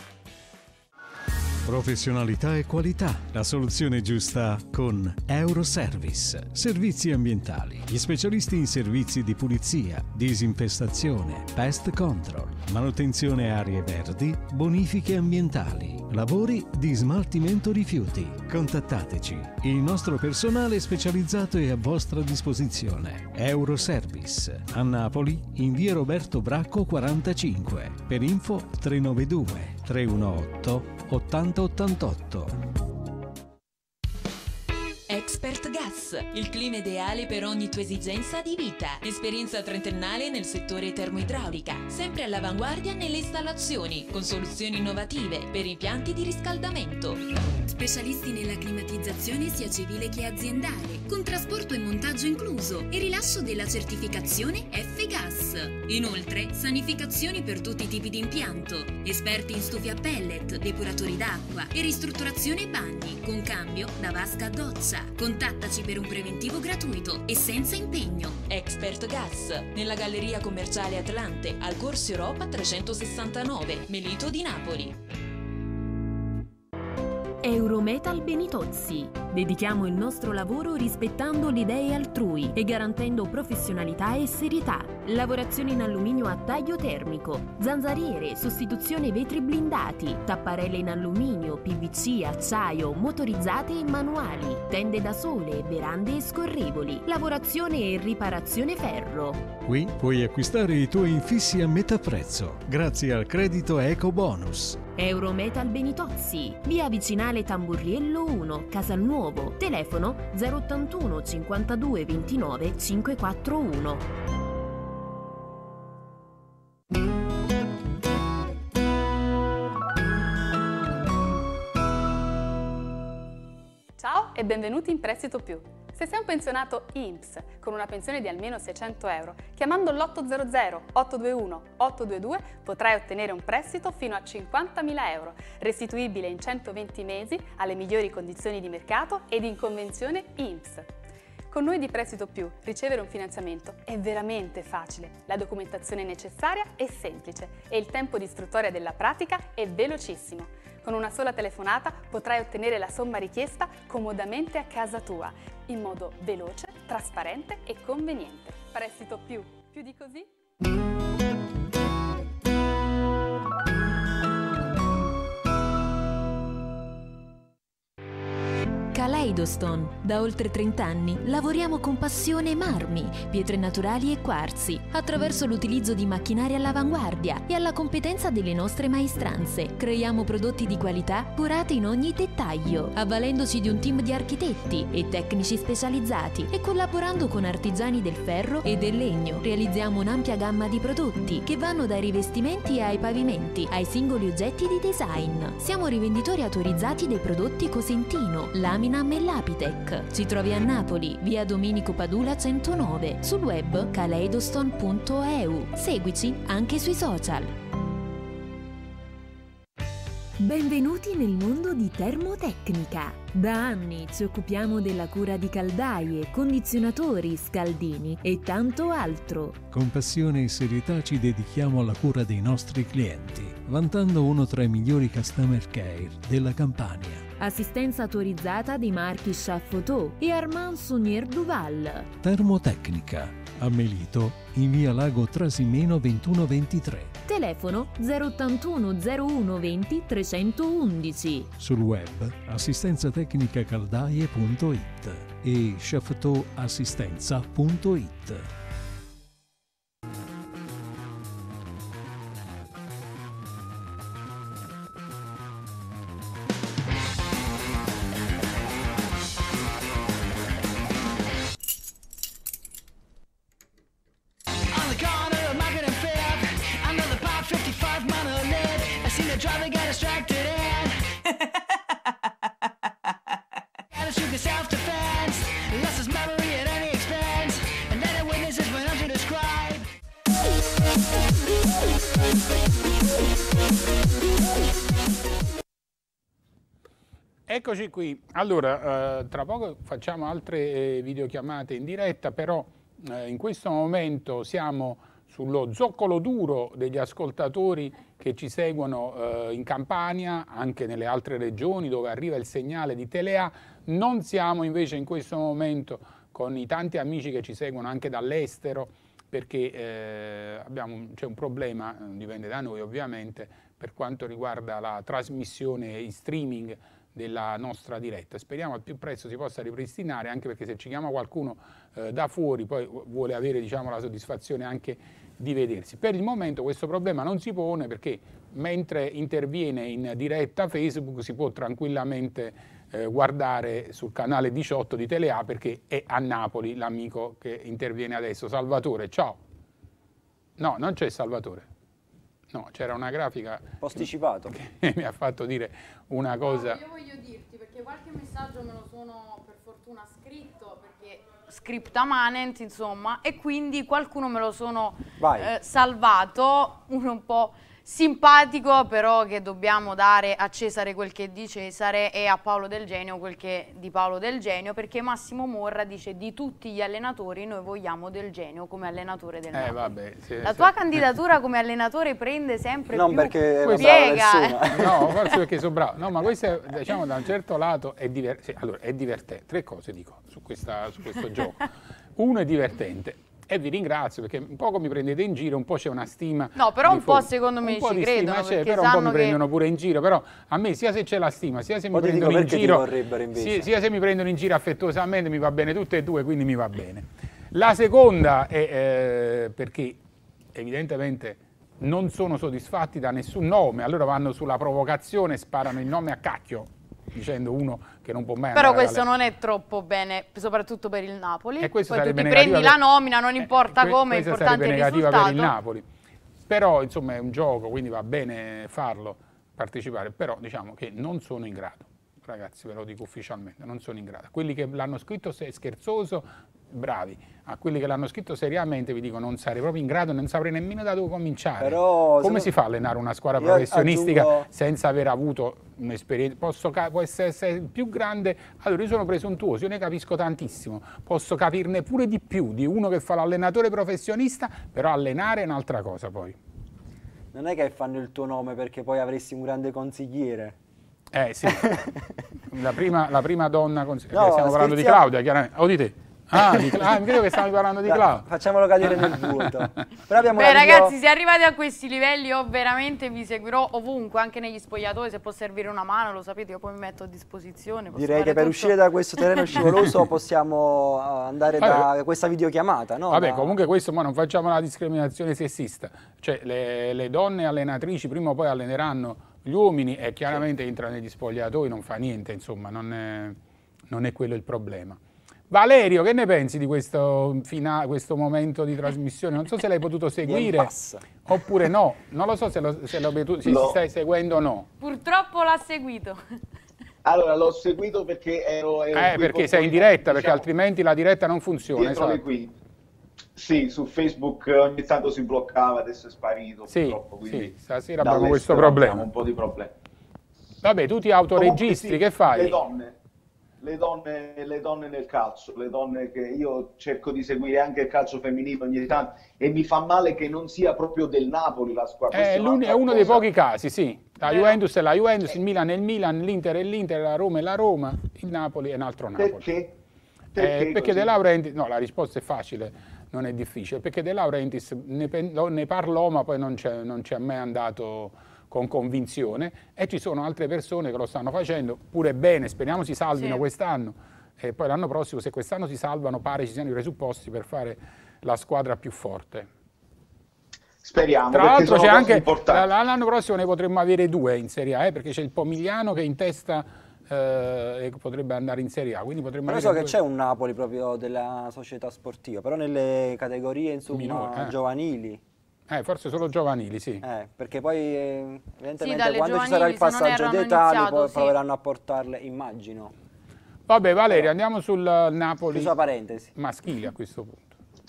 Professionalità e qualità. La soluzione giusta con Euroservice. Servizi ambientali. Gli specialisti in servizi di pulizia, disinfestazione, pest control, manutenzione aree verdi, bonifiche ambientali, lavori di smaltimento rifiuti. Contattateci. Il nostro personale specializzato è a vostra disposizione. Euroservice. A Napoli, in via Roberto Bracco quarantacinque. Per info tre nove due tre uno otto ottanta ottantotto. Expert Gas. Gas, il clima ideale per ogni tua esigenza di vita. Esperienza trentennale nel settore termoidraulica, sempre all'avanguardia nelle installazioni, con soluzioni innovative per impianti di riscaldamento. Specialisti nella climatizzazione sia civile che aziendale, con trasporto e montaggio incluso e rilascio della certificazione F Gas. Inoltre, sanificazioni per tutti i tipi di impianto, esperti in stufi a pellet, depuratori d'acqua e ristrutturazione bagni, con cambio da vasca a doccia. Contattaci per un preventivo gratuito e senza impegno. Expert Gas, nella Galleria Commerciale Atlante, al Corso Europa trecentosessantanove, Melito di Napoli. Eurometal Benitozzi. Dedichiamo il nostro lavoro rispettando le idee altrui e garantendo professionalità e serietà. Lavorazioni in alluminio a taglio termico, zanzariere, sostituzione vetri blindati, tapparelle in alluminio, P V C, acciaio, motorizzate e manuali, tende da sole, verande e scorrevoli, lavorazione e riparazione ferro. Qui puoi acquistare i tuoi infissi a metà prezzo, grazie al credito Eco Bonus. Eurometal Benitozzi, via Vicinale Tamburriello uno, Casalnuovo, telefono zero ottantuno cinquantadue ventinove cinquecentoquarantuno. Ciao e benvenuti in Prestito Più. Se sei un pensionato I N P S con una pensione di almeno seicento euro, chiamando l'ottocento ottocentoventiuno ottocentoventidue potrai ottenere un prestito fino a cinquantamila euro, restituibile in centoventi mesi alle migliori condizioni di mercato ed in convenzione I N P S. Con noi di Prestito Più ricevere un finanziamento è veramente facile, la documentazione necessaria è semplice e il tempo di istruttoria della pratica è velocissimo. Con una sola telefonata potrai ottenere la somma richiesta comodamente a casa tua, in modo veloce, trasparente e conveniente. Prestito Più, più di così? Kaleidostone. Da oltre trenta anni lavoriamo con passione marmi, pietre naturali e quarzi, attraverso l'utilizzo di macchinari all'avanguardia e alla competenza delle nostre maestranze. Creiamo prodotti di qualità curati in ogni dettaglio, avvalendoci di un team di architetti e tecnici specializzati e collaborando con artigiani del ferro e del legno. Realizziamo un'ampia gamma di prodotti che vanno dai rivestimenti ai pavimenti, ai singoli oggetti di design. Siamo rivenditori autorizzati dei prodotti Cosentino, Lamina e Lapitec. Ci trovi a Napoli, via Domenico Padula centonove, sul web kaleidostone punto e u. Seguici anche sui social. Benvenuti nel mondo di Termotecnica. Da anni ci occupiamo della cura di caldaie, condizionatori, scaldini e tanto altro. Con passione e serietà ci dedichiamo alla cura dei nostri clienti, vantando uno tra i migliori customer care della Campania. Assistenza autorizzata di marchi Chaffotò e Armand Saunier Duval. Termotecnica, a Melito, in via Lago Trasimeno ventuno ventitré. Telefono zero ottantuno zero uno venti trecentoundici. Sul web assistenzatecnica caldaie punto it e chaffotò assistenza punto it. Eccoci qui, allora eh, tra poco facciamo altre eh, videochiamate in diretta, però eh, in questo momento siamo sullo zoccolo duro degli ascoltatori che ci seguono eh, in Campania, anche nelle altre regioni dove arriva il segnale di Telea. Non siamo invece in questo momento con i tanti amici che ci seguono anche dall'estero, perché eh, c'è un problema, dipende da noi ovviamente, per quanto riguarda la trasmissione in streaming della nostra diretta. Speriamo al più presto si possa ripristinare, anche perché se ci chiama qualcuno eh, da fuori poi vuole avere, diciamo, la soddisfazione anche di vedersi. Per il momento questo problema non si pone, perché mentre interviene in diretta Facebook si può tranquillamente eh, guardare sul canale diciotto di Telea, perché è a Napoli l'amico che interviene adesso. Salvatore, ciao. No, non c'è Salvatore. No, c'era una grafica posticipato che mi ha fatto dire una cosa. No, io voglio dirti, perché qualche messaggio me lo sono per fortuna scritto, perché scripta manent, insomma, e quindi qualcuno me lo sono eh, salvato, uno un po' simpatico, però che dobbiamo dare a Cesare quel che è di Cesare e a Paolo Del Genio quel che è di Paolo Del Genio, perché Massimo Morra dice: di tutti gli allenatori noi vogliamo Del Genio come allenatore del Napoli. Eh, vabbè, sì, La sì. tua candidatura come allenatore prende sempre non più perché piega. No, forse perché sono bravo. No, ma questo è, diciamo, da un certo lato è divertente. Sì, allora, è divertente. Tre cose dico su, questa, su questo gioco. Uno è divertente. E vi ringrazio perché un po' mi prendete in giro, un po' c'è una stima. No, però un po' fondo. secondo me un po' ci di credono, stima c'è, perché però un po' mi sanno prendono che... pure in giro. Però a me sia se c'è la stima, sia se mi Poi ti dico prendono in perché giro, ti vorrebbero invece. sia, sia se mi prendono in giro affettuosamente, mi va bene tutte e due, quindi mi va bene. La seconda è eh, perché evidentemente non sono soddisfatti da nessun nome, allora vanno sulla provocazione, sparano il nome a cacchio, dicendo uno che non può mai Però andare questo alle... non è troppo bene, soprattutto per il Napoli. E questo Poi tu sarebbe ti prendi negativa la per- nomina, non importa Que- come, è questa importante sarebbe il negativa risultato. per il Napoli. Però insomma è un gioco, quindi va bene farlo, partecipare, però diciamo che non sono in grado, ragazzi, ve lo dico ufficialmente, non sono in grado. Quelli che l'hanno scritto se è scherzoso, bravi, a quelli che l'hanno scritto seriamente vi dico non sarei proprio in grado, non saprei nemmeno da dove cominciare. Però, come se... si fa a allenare una squadra Io professionistica aggiungo... senza aver avuto un'esperienza? Posso può essere, essere più grande, allora io sono presuntuoso, io ne capisco tantissimo, posso capirne pure di più di uno che fa l'allenatore professionista, però allenare è un'altra cosa poi. Non è che fanno il tuo nome perché poi avresti un grande consigliere. Eh sì, la, prima, la prima donna consigliere, No, stiamo parlando di scherziamo. Claudia, chiaramente. O di te? Ah, di, ah, mi credo che stiamo parlando di Dai, Claudia. Facciamolo cadere nel vuoto. Però abbiamo Beh una video- ragazzi, se arrivate a questi livelli io veramente vi seguirò ovunque, anche negli spogliatoi, se può servire una mano, lo sapete, io poi mi metto a disposizione. posso Direi fare che per tutto. uscire da questo terreno scivoloso possiamo uh, andare da Vabbè. questa videochiamata, no? Vabbè, Da- comunque questo, ma non facciamo la discriminazione sessista. Cioè, le, le donne allenatrici prima o poi alleneranno gli uomini e chiaramente entrano negli spogliatoi, non fa niente, insomma, non è, non è quello il problema. Valerio, che ne pensi di questo, fina, questo momento di trasmissione? Non so se l'hai potuto seguire oppure no, non lo so se lo, se lo se No. stai seguendo o no. Purtroppo l'ha seguito. Allora, l'ho seguito perché ero... ero Eh, qui perché con sei voi, in diretta, perché diciamo, altrimenti la diretta non funziona. dietro le Esatto. quinte. Sì, su Facebook ogni tanto si bloccava, adesso è sparito Sì, purtroppo. Quindi sì, stasera abbiamo questo dall'estero problema. abbiamo un po' di problemi. Vabbè, tu ti autoregistri, Comunque sì, che fai? Le donne, le donne, le donne nel calcio, le donne che io cerco di seguire anche il calcio femminile ogni tanto e mi fa male che non sia proprio del Napoli la squadra. È, Questa l'uni- un'altra è uno dei cosa. pochi casi, sì. La Juventus è la Juventus, il Milan è il Milan, l'Inter è l'Inter, la Roma è la Roma, il Napoli è un altro Napoli. Perché? Perché, Perché perché così? De Laurentiis, no, la risposta è facile, non è difficile, perché De Laurentiis ne, pen- lo- ne parlò ma poi non c'è, non c'è mai andato con convinzione e ci sono altre persone che lo stanno facendo, pure bene, speriamo si salvino Sì. quest'anno e poi l'anno prossimo, se quest'anno si salvano, pare ci siano i presupposti per fare la squadra più forte. Speriamo, Tra perché l'altro sono c'è cose anche, importanti. l'anno prossimo ne potremmo avere due in Serie A, eh, perché c'è il Pomigliano che è in testa eh, e potrebbe andare in Serie A, quindi potremmo Però avere so che due. c'è un Napoli proprio della società sportiva, però nelle categorie insomma Minore, eh. giovanili. Eh, forse solo giovanili, sì. Eh, perché poi eh, evidentemente dalle quando ci sarà il giovanili, se non passaggio di erano età li iniziato, poi sì. proveranno a portarle, immagino. Vabbè Valerio, andiamo sul Napoli Chiusa parentesi. maschile a questo punto.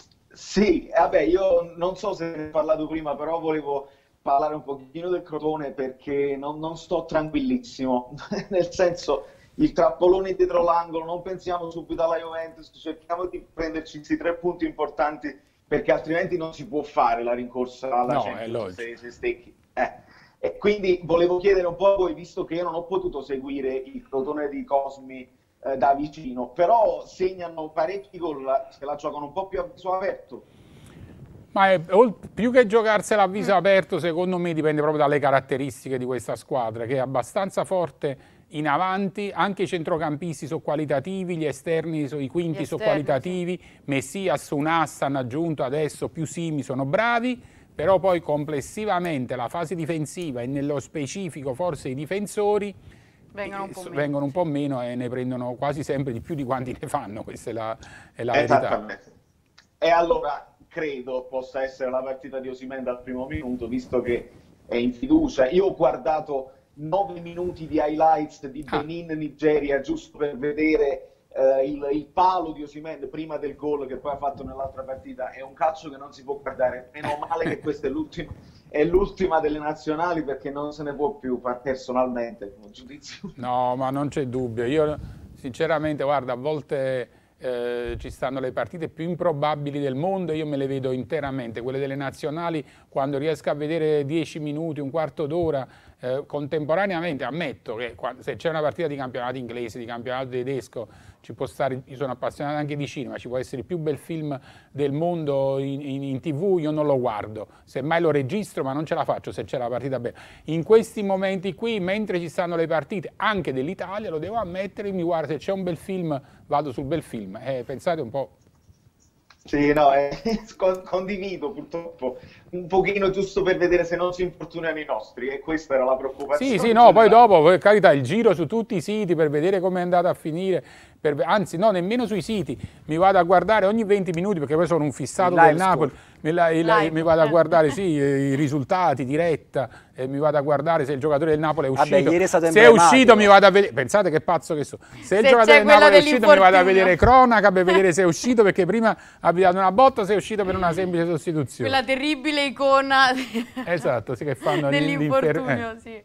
Sì, vabbè, io non so se ne ho parlato prima, però volevo parlare un pochino del Crotone perché non, non sto tranquillissimo, nel senso il trappolone dietro l'angolo, non pensiamo subito alla Juventus, cerchiamo di prenderci questi tre punti importanti perché altrimenti non si può fare la rincorsa alla No, è Champions logico. se, se stecchi. Eh. E quindi volevo chiedere un po' a voi, visto che io non ho potuto seguire il Crotone di Cosmi eh, da vicino, però segnano parecchi gol, se la giocano un po' più a viso aperto. Ma è, ol- più che giocarsela a viso aperto, secondo me dipende proprio dalle caratteristiche di questa squadra, che è abbastanza forte in avanti, anche i centrocampisti sono qualitativi, gli esterni, so- i quinti Gli sono esterni, qualitativi, Messias, Unassa hanno aggiunto adesso, più Simi sono bravi, però poi complessivamente la fase difensiva e nello specifico forse i difensori vengono un po' meno, vengono un po' meno e ne prendono quasi sempre di più di quanti ne fanno, questa è la, è la verità. E allora credo possa essere la partita di Osimhen dal primo minuto, visto che è in fiducia. Io ho guardato nove minuti di highlights di Benin Nigeria giusto per vedere Uh, il, il palo di Osimhen prima del gol che poi ha fatto nell'altra partita. È un calcio che non si può guardare. Meno male che questa è l'ultima è l'ultima delle nazionali, perché non se ne può più fare personalmente un giudizio. No, ma non c'è dubbio. Io sinceramente, guarda, a volte eh, ci stanno le partite più improbabili del mondo e io me le vedo interamente. Quelle delle nazionali, quando riesco a vedere dieci minuti, un quarto d'ora eh, contemporaneamente, ammetto che quando, se c'è una partita di campionato inglese, di campionato tedesco, ci può stare, io sono appassionato anche di cinema, ci può essere il più bel film del mondo in, in, in tv, io non lo guardo, semmai lo registro, ma non ce la faccio se c'è la partita bella. In questi momenti qui, mentre ci stanno le partite anche dell'Italia, lo devo ammettere, mi guardo, se c'è un bel film vado sul bel film, eh, pensate un po'. Sì, no, eh, condivido purtroppo, un pochino giusto per vedere se non si infortunano i nostri, e questa era la preoccupazione. Sì, sì, no, poi dopo, per carità, il giro su tutti i siti per vedere come è andata a finire, per, anzi no, nemmeno sui siti, mi vado a guardare ogni venti minuti, perché poi sono un fissato del Napoli, mi, la, il, mi vado a guardare sì, i risultati, diretta, e mi vado a guardare se il giocatore del Napoli è uscito. Vabbè, ieri è stato se è uscito mi vado a vedere, pensate che pazzo che so, se, se il giocatore del Napoli è uscito mi vado a vedere cronaca per vedere se è uscito, perché prima ha dato una botta, se è uscito per una semplice sostituzione. Quella terribile icona esatto, sì, che fanno dell'infortunio, eh. sì.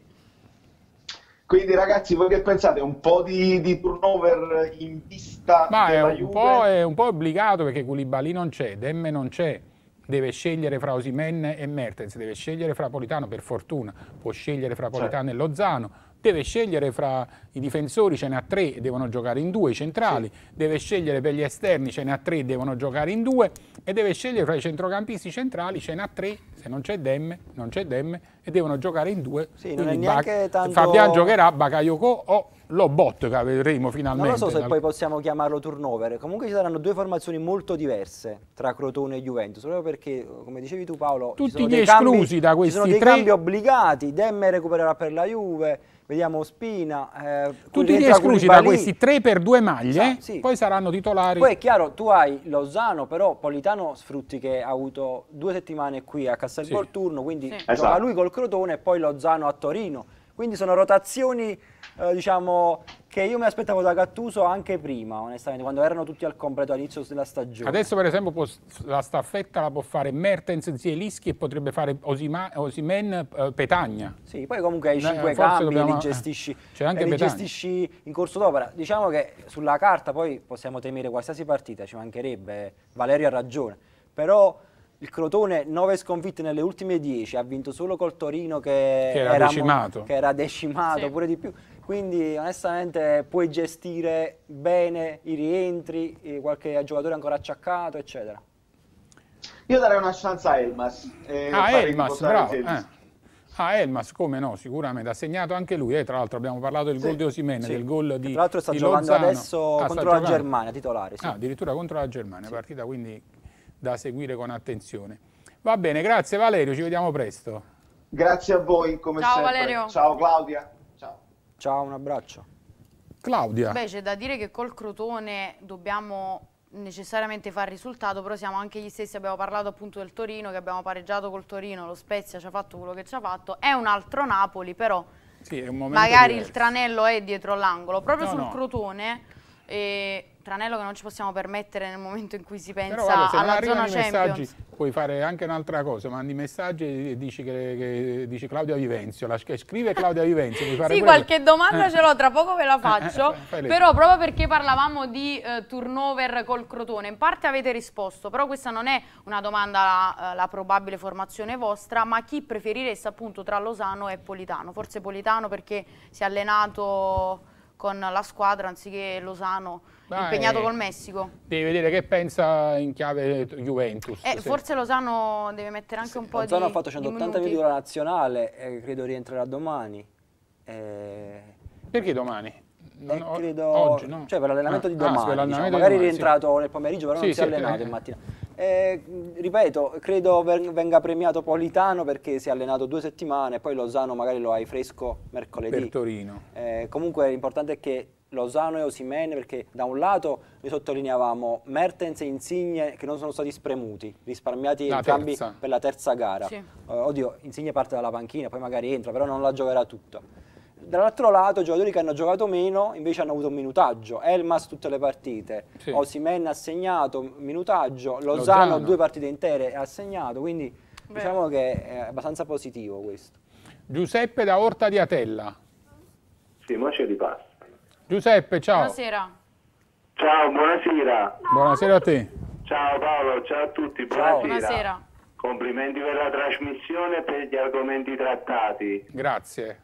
Quindi ragazzi, voi che pensate? Un po' di, di turnover in vista Ma della è un, Juve? po', è un po' obbligato, perché Koulibaly non c'è, Demme non c'è, deve scegliere fra Osimhen e Mertens, deve scegliere fra Politano, per fortuna può scegliere fra Politano certo. e Lozano, deve scegliere fra i difensori, ce ne ha tre e devono giocare in due, i centrali, sì. deve scegliere per gli esterni, ce ne ha tre e devono giocare in due, e deve scegliere fra i centrocampisti centrali, ce ne ha tre, se non c'è Demme, non c'è Demme, e devono giocare in due. Sì, non è neanche tanto... Fabian giocherà, Bakayoko o Lobot, che vedremo finalmente. Non lo so se dal... poi possiamo chiamarlo turnover, comunque ci saranno due formazioni molto diverse tra Crotone e Juventus, proprio perché, come dicevi tu Paolo, tutti ci sono gli dei esclusi cambi, da questi ci sono dei tre... cambi obbligati, Demme recupererà per la Juve, vediamo Spina, eh, tutti gli esclusi da questi tre per due maglie, sì, sì. poi saranno titolari. Poi è chiaro, tu hai Lozano, però Politano sfrutti che ha avuto due settimane qui a Castelvolturno, sì. quindi sì. gioca esatto. lui col Crotone e poi Lozano a Torino. Quindi sono rotazioni eh, diciamo, che io mi aspettavo da Gattuso anche prima, onestamente, quando erano tutti al completo all'inizio della stagione. Adesso per esempio può, la staffetta la può fare Mertens, Zielinski, e potrebbe fare Osimhen, eh, Petagna. Sì, poi comunque hai cinque cambi dobbiamo... li gestisci, eh, anche li gestisci in corso d'opera. Diciamo che sulla carta poi possiamo temere qualsiasi partita, ci mancherebbe, Valerio ha ragione, però... Il Crotone, nove sconfitte nelle ultime dieci, ha vinto solo col Torino che, che era, era decimato, che era decimato sì. pure di più. Quindi onestamente puoi gestire bene i rientri, qualche giocatore ancora acciaccato, eccetera. Io darei una chance a Elmas. Eh, ah, Elmas, bravo. Eh. Ah, Elmas, come no, sicuramente, ha segnato anche lui. Eh, tra l'altro abbiamo parlato del sì. gol di Osimhen, sì. del gol di Tra l'altro sta giocando Lozano. adesso ah, contro la giocando. Germania, titolare. Sì. Ah, addirittura contro la Germania, sì. partita quindi... da seguire con attenzione. Va bene, grazie Valerio, ci vediamo presto. Grazie a voi, come Ciao, sempre. Valerio. Ciao Claudia. Ciao. Ciao, un abbraccio. Claudia. Beh, c'è da dire che col Crotone dobbiamo necessariamente fare risultato, però siamo anche gli stessi, abbiamo parlato appunto del Torino, che abbiamo pareggiato col Torino, lo Spezia ci ha fatto quello che ci ha fatto, è un altro Napoli, però sì, è un momento magari diverso. Il tranello è dietro l'angolo, proprio no, sul no. Crotone. E tranello che non ci possiamo permettere nel momento in cui si pensa Però, guarda, se alla zona Champions. Champions. Puoi fare anche un'altra cosa, mandi messaggi e dici che, che dici Claudia Vivenzio, la, scrive Claudia Vivenzio. Puoi fare sì, quello. qualche domanda eh. ce l'ho, tra poco ve la faccio, eh, eh, però proprio perché parlavamo di eh, turnover col Crotone, in parte avete risposto, però questa non è una domanda la, la probabile formazione vostra, ma chi preferireste appunto tra Lozano e Politano? Forse Politano perché si è allenato con la squadra anziché Lozano Beh, impegnato col Messico. Devi vedere che pensa in chiave Juventus. Eh, forse Lozano deve mettere anche sì, un po' Lozano di ha fatto centottanta minuti con la nazionale e credo rientrerà domani. Eh... Perché domani? Non, eh, credo... Oggi, no? Cioè per l'allenamento ah, di domani, ah, diciamo. di magari domani, è rientrato sì. nel pomeriggio, però sì, non si è sì, allenato eh. in mattina. Eh, ripeto, credo venga premiato Politano perché si è allenato due settimane, poi Lozano magari lo hai fresco mercoledì. Per Torino. Eh, comunque l'importante è che Lozano e Osimhen, perché da un lato noi sottolineavamo Mertens e Insigne che non sono stati spremuti, risparmiati la entrambi terza. per la terza gara. Sì. Uh, oddio, Insigne parte dalla panchina, poi magari entra, però non la giocherà tutta. Dall'altro lato, giocatori che hanno giocato meno invece hanno avuto un minutaggio. Elmas tutte le partite, sì. Osimhen ha segnato minutaggio, Lozano, Lozano due partite intere ha segnato, quindi Beh. diciamo che è abbastanza positivo questo. Giuseppe da Orta di Atella. Sì, ma c'è di pasta. Giuseppe, ciao. Buonasera. Ciao, buonasera. Buonasera a te. Ciao Paolo, ciao a tutti, Ciao. buonasera. Buonasera. Complimenti per la trasmissione e per gli argomenti trattati. Grazie.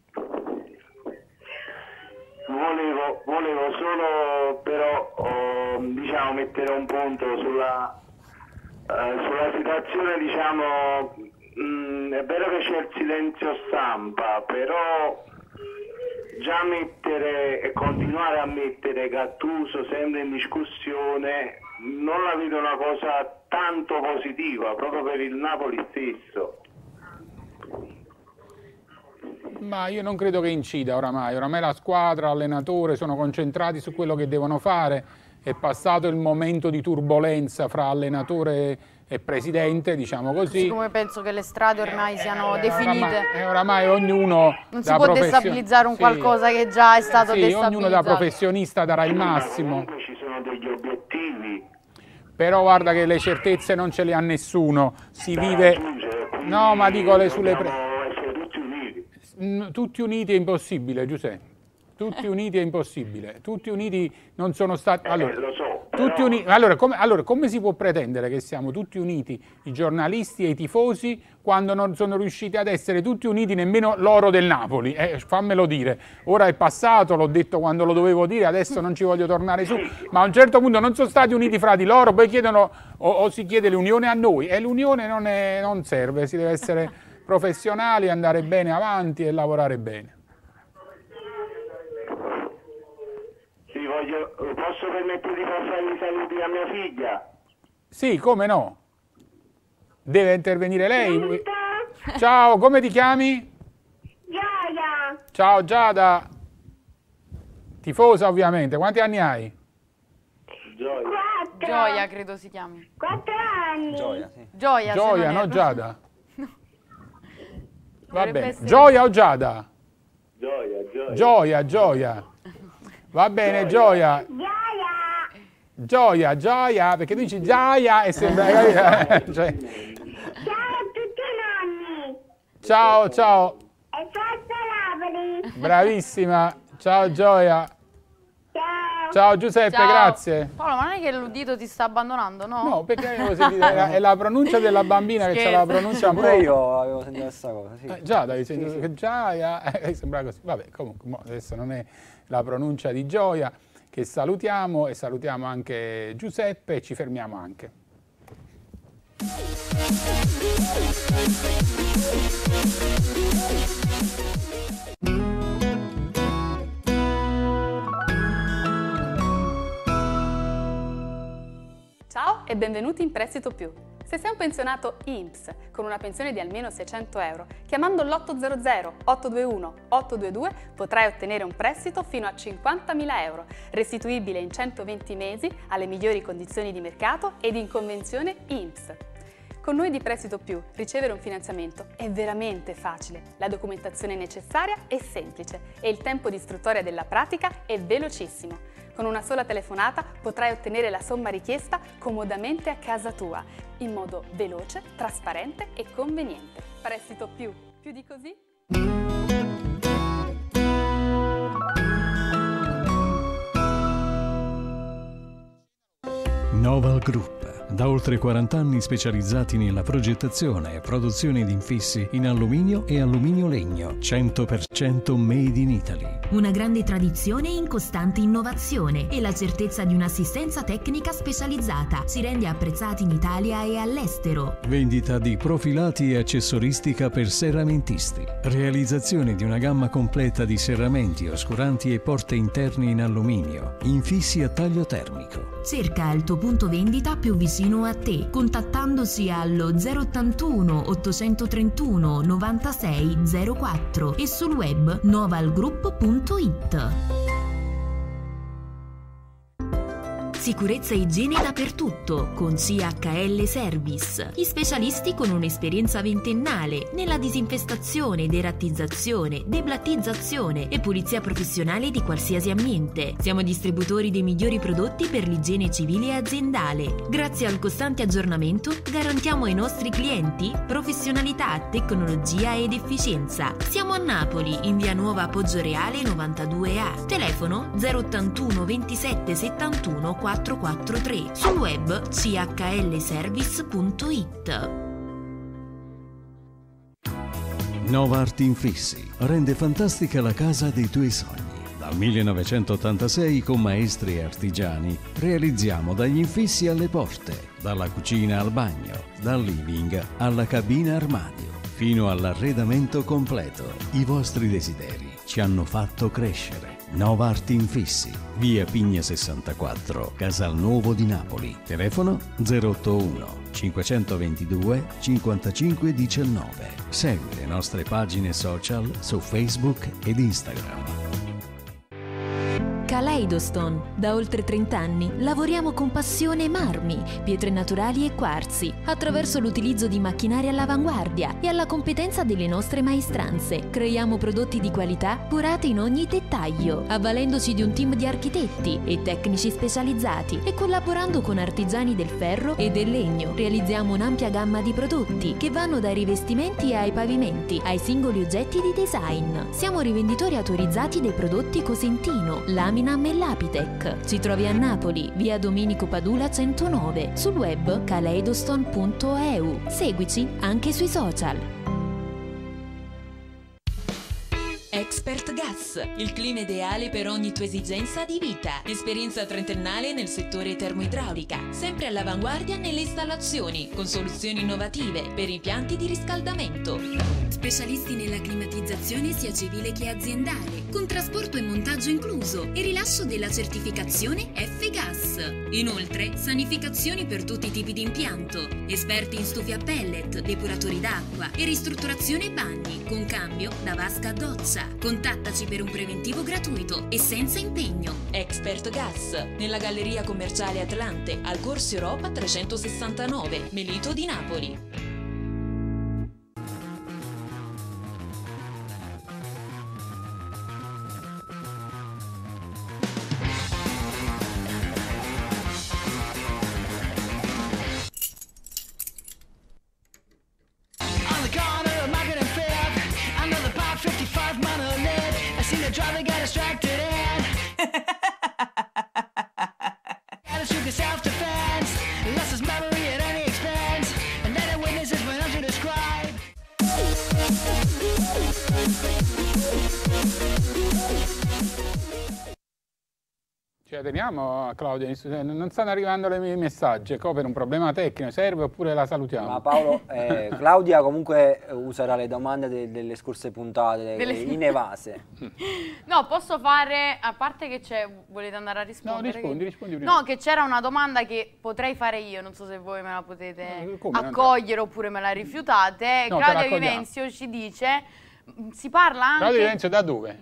Volevo, volevo solo però oh, diciamo, mettere un punto sulla, eh, sulla situazione, diciamo, mh, è vero che c'è il silenzio stampa, però già mettere e continuare a mettere Gattuso sempre in discussione non la vedo una cosa tanto positiva proprio per il Napoli stesso. Ma io non credo che incida oramai, oramai la squadra, l'allenatore sono concentrati su quello che devono fare, è passato il momento di turbolenza fra allenatore e presidente, diciamo così. Siccome penso che le strade ormai siano Eh, definite. Oramai, eh, oramai ognuno Non si da può professio- destabilizzare un sì. qualcosa che già è stato Sì, destabilizzato. ognuno da professionista darà il massimo. Comunque ci sono degli obiettivi Però guarda che le certezze non ce le ha nessuno, si da vive... raggiungere, quindi No, ma dico le sulle... pre- dobbiamo essere tutti uniti. Mm, Tutti uniti è impossibile, Giuseppe. Tutti uniti è impossibile. Tutti uniti non sono stati... Allora, Eh, lo so, tutti però- uni- allora, come, allora, come si può pretendere che siamo tutti uniti, i giornalisti e i tifosi, quando non sono riusciti ad essere tutti uniti nemmeno loro del Napoli? Eh, fammelo dire. Ora è passato, l'ho detto quando lo dovevo dire, adesso non ci voglio tornare su, ma a un certo punto non sono stati uniti fra di loro, poi chiedono o, o si chiede l'unione a noi, e l'unione non, è- non serve, si deve essere professionali, andare bene avanti e lavorare bene. Sì, voglio, posso permettere di far fare i saluti a mia figlia? Sì, come no? Deve intervenire lei. Ciao, come ti chiami? Gioia, Ciao Giada. Tifosa ovviamente. Quanti anni hai? Gioia. quattro, Gioia credo si chiami. quattro anni. Gioia, sì. Gioia, se Gioia, non no erro. Giada? Va Dovrebbe bene. essere- Gioia o Giada? Gioia, gioia. Gioia, Gioia. Va bene, Gioia. Gioia, Gioia, Gioia, perché tu dici Gioia e sembra... cioè, ciao a tutti i nonni. ciao, ciao. E forza Napoli. Bravissima. Ciao Gioia. Ciao. Ciao Giuseppe, Ciao. grazie. Paolo, ma non è che l'udito ti sta abbandonando, no? No, perché avevo sentito- è la, è la pronuncia della bambina che c'ha la Scherzo. pronuncia un po'... Pure io avevo sentito questa cosa, sì. Eh, già, avevi sentito che Gioia, eh, sembra così. Vabbè, comunque, mo adesso non è la pronuncia di Gioia, che salutiamo e salutiamo anche Giuseppe e ci fermiamo anche. Ciao e benvenuti in Prestito Più. Se sei un pensionato I N P S con una pensione di almeno seicento euro, chiamando l'otto zero zero otto due uno otto due due potrai ottenere un prestito fino a cinquantamila euro, restituibile in centoventi mesi alle migliori condizioni di mercato ed in convenzione I N P S. Con noi di Prestito Più ricevere un finanziamento è veramente facile, la documentazione necessaria è semplice e il tempo di istruttoria della pratica è velocissimo. Con una sola telefonata potrai ottenere la somma richiesta comodamente a casa tua, in modo veloce, trasparente e conveniente. Prestito Più, più di così? Noval Group, da oltre quaranta anni specializzati nella progettazione e produzione di infissi in alluminio e alluminio legno, cento per cento made in Italy. Una grande tradizione in costante innovazione e la certezza di un'assistenza tecnica specializzata ci rende apprezzati in Italia e all'estero. Vendita di profilati e accessoristica per serramentisti. Realizzazione di una gamma completa di serramenti, oscuranti e porte interne in alluminio. Infissi a taglio termico. Cerca il tuo punto vendita più vicino vicino a te, contattandosi allo zero ottantuno ottocentotrentuno novantasei zero quattro e sul web novalgroup punto it. Sicurezza e igiene dappertutto con C H L Service. Gli specialisti con un'esperienza ventennale nella disinfestazione, derattizzazione, deblattizzazione e pulizia professionale di qualsiasi ambiente. Siamo distributori dei migliori prodotti per l'igiene civile e aziendale. Grazie al costante aggiornamento garantiamo ai nostri clienti professionalità, tecnologia ed efficienza. Siamo a Napoli, in via Nuova Poggioreale novantadue A. Telefono zero ottantuno ventisette settantuno quattrocentoquarantatré. Sul web c h l service punto it. Nova Art Infissi rende fantastica la casa dei tuoi sogni. Dal millenovecentottantasei con maestri e artigiani realizziamo dagli infissi alle porte, dalla cucina al bagno, dal living alla cabina armadio, fino all'arredamento completo. I vostri desideri ci hanno fatto crescere. Nova Art Infissi, via Pigna sessantaquattro, Casalnuovo di Napoli. Telefono zero ottantuno cinquecentoventidue cinquantacinque diciannove. Segui le nostre pagine social su Facebook ed Instagram. Kaleidostone. Da oltre trenta anni lavoriamo con passione marmi, pietre naturali e quarzi, attraverso l'utilizzo di macchinari all'avanguardia e alla competenza delle nostre maestranze. Creiamo prodotti di qualità curati in ogni dettaglio, avvalendoci di un team di architetti e tecnici specializzati e collaborando con artigiani del ferro e del legno. Realizziamo un'ampia gamma di prodotti che vanno dai rivestimenti ai pavimenti, ai singoli oggetti di design. Siamo rivenditori autorizzati dei prodotti Cosentino, Laminam e Lapitec. Ci trovi a Napoli, via Domenico Padula centonove, sul web kaleidostone punto e u. Seguici anche sui social. Expert Gas, il clima ideale per ogni tua esigenza di vita. Esperienza trentennale nel settore termoidraulica, sempre all'avanguardia nelle installazioni, con soluzioni innovative per impianti di riscaldamento. Specialisti nella climatizzazione sia civile che aziendale, con trasporto e montaggio incluso e rilascio della certificazione F-Gas. Inoltre, sanificazioni per tutti i tipi di impianto, esperti in stufi a pellet, depuratori d'acqua e ristrutturazione bagni, con cambio da vasca a doccia. Contattaci per un preventivo gratuito e senza impegno. Expert Gas, nella Galleria Commerciale Atlante, al Corso Europa trecentosessantanove, Melito di Napoli. Driver got distracted and gotta shoot his self-defense, lost his memory at any expense, and then the witnesses went on to describe. Ci teniamo, Claudia, non stanno arrivando i miei messaggi, ecco, per un problema tecnico, serve oppure la salutiamo? Ma Paolo, eh, Claudia comunque userà le domande de delle scorse puntate, delle... inevase. No, posso fare, a parte che c'è, volete andare a rispondere? No, rispondi, che... rispondi prima. No, che c'era una domanda che potrei fare io, non so se voi me la potete no, come, accogliere oppure me la rifiutate. No, Claudia Vivenzio ci dice, si parla anche... Claudia Vivenzio da dove?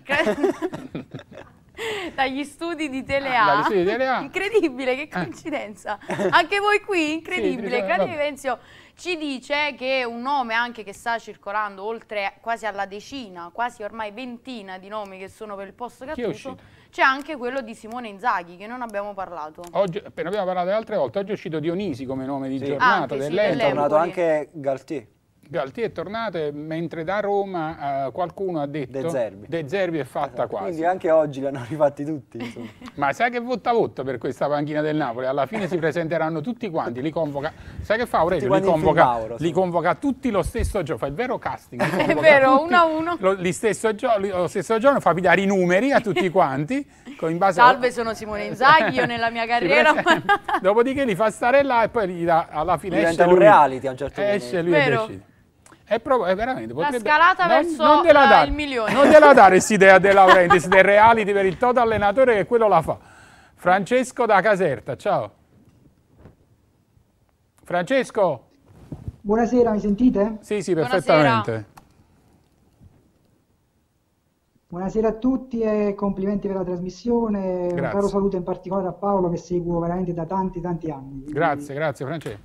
Dagli studi di Telea. Ah, dagli studi di Telea. Incredibile, che coincidenza. Anche voi qui, incredibile. Sì, Claudia Vivenzio ci dice che un nome anche che sta circolando, oltre quasi alla decina, quasi ormai ventina di nomi che sono per il posto Gattuso, c'è anche quello di Simone Inzaghi, che non abbiamo parlato. Oggi, appena abbiamo parlato le altre volte, oggi è uscito Dionisi come nome di sì. giornata. Sì, dell'Empoli. è tornato anche Galtier. Galtier è tornato, mentre da Roma uh, qualcuno ha detto De Zerbi. De Zerbi è fatta esatto. quasi. Quindi anche oggi li hanno rifatti tutti. Insomma. Ma sai che votta votta per questa panchina del Napoli? Alla fine si presenteranno tutti quanti, li convoca. Sai che fa Aurelio? Li convoca, Mauro, li convoca tutti lo stesso giorno, fa il vero casting. È vero, tutti, uno a uno. Lo, lo, stesso giorno, lo stesso giorno fa pigliare i numeri a tutti quanti. In base Salve, a... sono Simone Inzaghi, io nella mia carriera. Dopodiché li fa stare là e poi gli dà, alla fine diventa esce un lui, reality a un certo punto. Esce lui vero. e decide. È proprio, è veramente, la potrebbe, scalata non, verso non della dare, il milione. Non della dare quest'idea De Laurentiis, del reality per il toto allenatore che quello la fa. Francesco da Caserta, ciao. Francesco? Buonasera, mi sentite? Sì, sì, perfettamente. Buonasera. Buonasera a tutti e complimenti per la trasmissione. Grazie. Un caro saluto in particolare a Paolo che seguo veramente da tanti tanti anni. Quindi, grazie, grazie Francesco.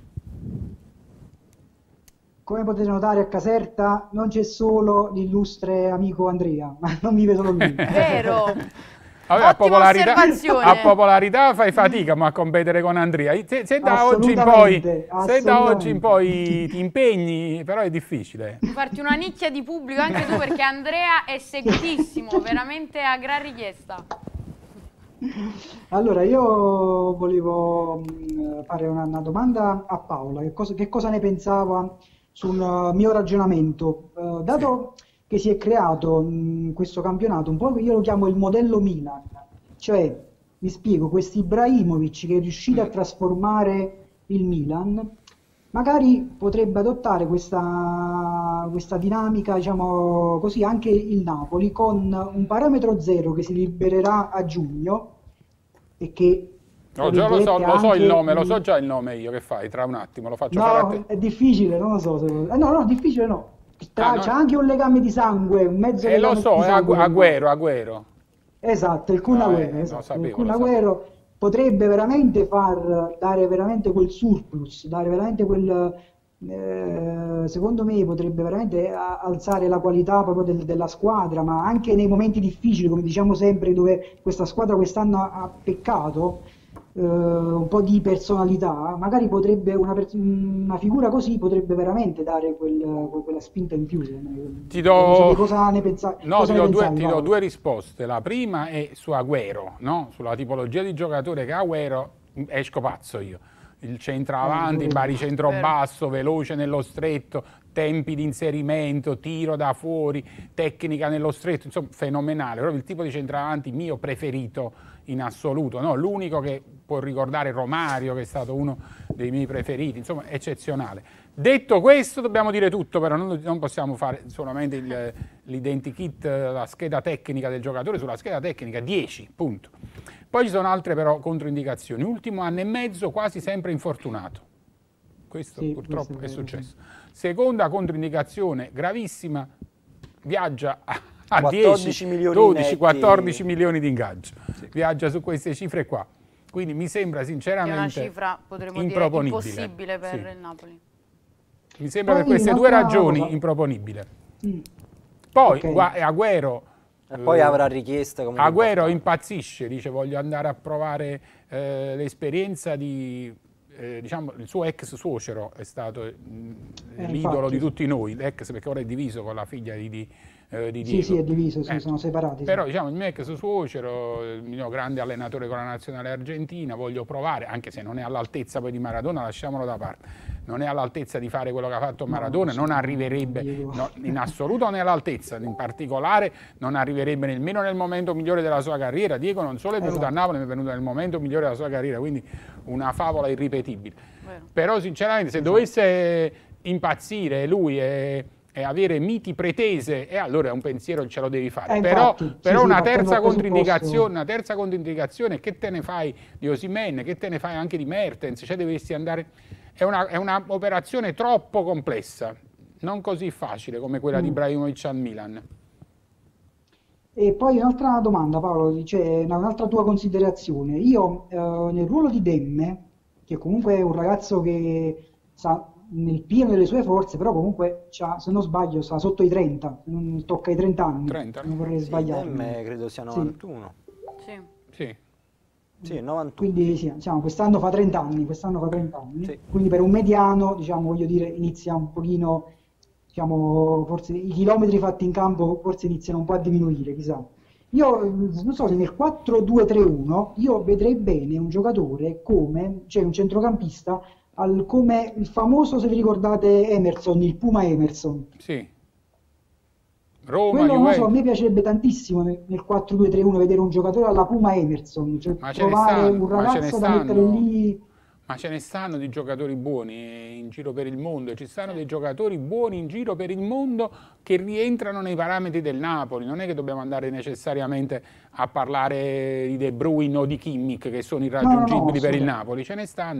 come potete notare a Caserta non c'è solo l'illustre amico Andrea, ma non vive solo lui. Vero. Vabbè, a, popolarità, a popolarità fai fatica ma a competere con Andrea. Se, se, da oggi in poi, se da oggi in poi ti impegni, però è difficile. Farti una nicchia di pubblico anche tu, perché Andrea è seguitissimo, veramente a gran richiesta. Allora, io volevo fare una, una domanda a Paola, che cosa, che cosa ne pensava sul mio ragionamento. Uh, dato sì. che si è creato in questo campionato un po' che io lo chiamo il modello Milan, cioè, vi spiego, questo Ibrahimovic che è riuscito a trasformare il Milan, magari potrebbe adottare questa, questa dinamica, diciamo così, anche il Napoli, con un parametro zero che si libererà a giugno e che... No, già lo so, lo so il nome, lo so già il nome io, che fai? Tra un attimo, lo faccio no, fare a te. È difficile, non lo so. Se... Eh, no, no, difficile no. Ah, no. C'è anche un legame di sangue, un mezzo eh, legame lo so, di sangue. è Agüero, Agüero. Esatto, il Kun no, Agüero, eh, esatto. sapevo, il Kun Agüero potrebbe veramente far dare veramente quel surplus, dare veramente quel... Eh, secondo me potrebbe veramente alzare la qualità proprio del, della squadra, ma anche nei momenti difficili, come diciamo sempre, dove questa squadra quest'anno ha, ha peccato, eh, un po' di personalità, magari potrebbe una, una figura così potrebbe veramente dare quel, quella spinta in più. Ti do, cosa ne pensa, no, cosa ti ne do, due, pensavi, ti do due risposte. La prima è su Agüero, no? Sulla tipologia di giocatore che Agüero, esco pazzo io. Il centravanti, il baricentro basso, veloce nello stretto, tempi di inserimento, tiro da fuori, tecnica nello stretto, insomma fenomenale, proprio il tipo di centravanti mio preferito in assoluto, no? L'unico che può ricordare Romario, che è stato uno dei miei preferiti, insomma eccezionale. Detto questo dobbiamo dire tutto, però non, non possiamo fare solamente l'identikit, la scheda tecnica del giocatore, sulla scheda tecnica dieci, punto. Poi ci sono altre però controindicazioni. Ultimo anno e mezzo quasi sempre infortunato. Questo sì, purtroppo questo è, è successo. Seconda controindicazione gravissima, viaggia a, a dieci, dodici, quattordici milioni di ingaggio. Sì. Viaggia su queste cifre qua. Quindi mi sembra sinceramente è una cifra, potremmo dire, impossibile per sì. il Napoli. Mi sembra Poi per queste due ragioni cosa. improponibile. Mm. Poi okay. Agüero... E poi avrà richieste comunque. Agüero impazzisce, dice voglio andare a provare eh, l'esperienza di, eh, diciamo, il suo ex suocero è stato eh, l'idolo di tutti noi, l'ex perché ora è diviso con la figlia di, di, eh, di Diego. Sì, sì, è diviso, sì, eh, sono separati. Però sì. diciamo il mio ex suocero, il mio grande allenatore con la nazionale argentina, voglio provare, anche se non è all'altezza poi di Maradona, lasciamolo da parte. Non è all'altezza di fare quello che ha fatto Maradona, no, non arriverebbe, no, in assoluto non è all'altezza, in particolare non arriverebbe nemmeno nel momento migliore della sua carriera. Diego non solo è venuto esatto. a Napoli, ma è venuto nel momento migliore della sua carriera, quindi una favola irripetibile. Vero. Però sinceramente se esatto. dovesse impazzire lui e, e avere miti pretese, e allora è un pensiero che ce lo devi fare. Eh, però infatti, però sì, una, sì, terza controindicazione, una terza controindicazione, che te ne fai di Osimhen, che te ne fai anche di Mertens, cioè dovresti andare... È un'operazione troppo complessa, non così facile come quella mm. di Ibrahimovic al Milan. E poi un'altra domanda, Paolo, c'è un'altra tua considerazione. Io eh, nel ruolo di Demme, che comunque è un ragazzo che sta nel pieno delle sue forze, però comunque se non sbaglio sta sotto i trenta, non tocca i trenta anni. trenta, non vorrei sì, sbagliare. Demme credo sia novantuno. Sì. Sì. Sì, novantuno. Quindi sì, diciamo, quest'anno fa trenta anni, quest'anno fa trenta anni, sì. Quindi per un mediano, diciamo, voglio dire, inizia un pochino, diciamo, forse i chilometri fatti in campo forse iniziano un po' a diminuire, chissà. Io non so se nel quattro due tre uno io vedrei bene un giocatore come, cioè un centrocampista, al, come il famoso, se vi ricordate, Emerson, il Puma Emerson. Sì. Roma, Quello, non so, a me piacerebbe tantissimo nel, nel quattro due tre uno vedere un giocatore alla Puma Emerson, cioè ma trovare stanno, un ragazzo da mettere lì. Ma ce ne stanno di giocatori buoni in giro per il mondo, ci stanno dei giocatori buoni in giro per il mondo che rientrano nei parametri del Napoli, non è che dobbiamo andare necessariamente a parlare di De Bruyne o di Kimmich che sono irraggiungibili no, no, no, per il Napoli, ce ne stanno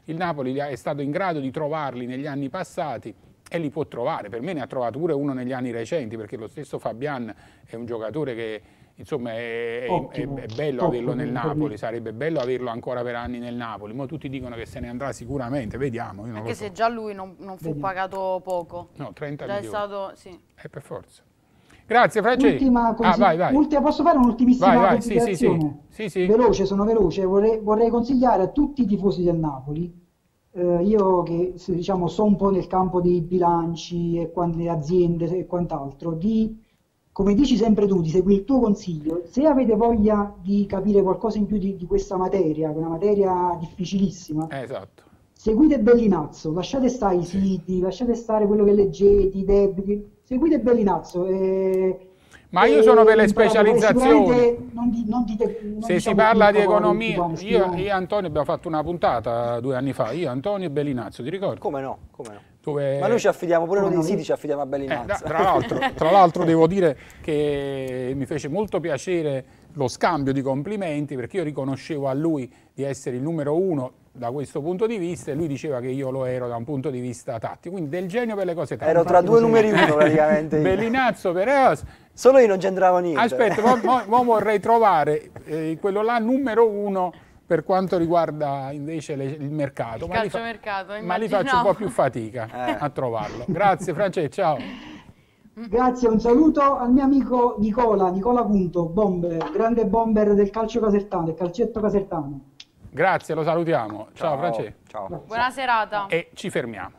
il Napoli è stato in grado di trovarli negli anni passati e li può trovare. Per me ne ha trovato pure uno negli anni recenti, perché lo stesso Fabian è un giocatore che insomma è, è, è bello averlo nel Napoli, sarebbe bello averlo ancora per anni nel Napoli. Mo tutti dicono che se ne andrà sicuramente, vediamo. Io non Anche lo so. se già lui non, non fu Vediamo. pagato poco. No, trenta già milioni. è stato, sì. Eh, per forza. Grazie Francesco. Ultima ah, vai, vai. ultima, posso fare un'ultimissima Vai, vai, considerazione? sì, sì, sì. Sì, sì. Veloce, sono veloce. Vorrei, vorrei consigliare a tutti i tifosi del Napoli, eh, io che se, diciamo, so un po' nel campo dei bilanci e quant- le aziende e quant'altro, di, come dici sempre tu, di seguire il tuo consiglio. Se avete voglia di capire qualcosa in più di, di questa materia, che è una materia difficilissima, Eh, esatto. seguite Bellinazzo, lasciate stare i siti, lasciate stare quello che leggete, i debiti, seguite Bellinazzo. E, Ma io e sono per le imparate, specializzazioni. sicuramente Non, di, non dite, non Se diciamo si parla di piccolo, economia, tipo, io, scriviamo- io e Antonio abbiamo fatto una puntata due anni fa, io, Antonio e Bellinazzo, ti ricordi? Come no, come no. Dove... Ma noi ci affidiamo pure No, noi no, dei io- siti, ci affidiamo a Eh, Bellinazzo. tra l'altro, tra l'altro devo dire che mi fece molto piacere lo scambio di complimenti, perché io riconoscevo a lui di essere il numero uno da questo punto di vista e lui diceva che io lo ero da un punto di vista tattico, quindi del genio per le cose tattiche. Ero tra due numeri uno praticamente. io. Bellinazzo per Solo io non c'entravo niente. Aspetta, mo, mo- mo vorrei trovare eh, quello là numero uno per quanto riguarda invece le- il mercato, Il ma lì, fa- calciomercato, ma lì faccio un immaginavo. po' più fatica Eh. a trovarlo. Grazie Francesco, ciao. Grazie, un saluto al mio amico Nicola, Nicola Punto, bomber, grande bomber del calcio casertano, del calcetto casertano. Grazie, lo salutiamo. Ciao, Ciao, Francesco. ciao. Buona serata. E ci fermiamo.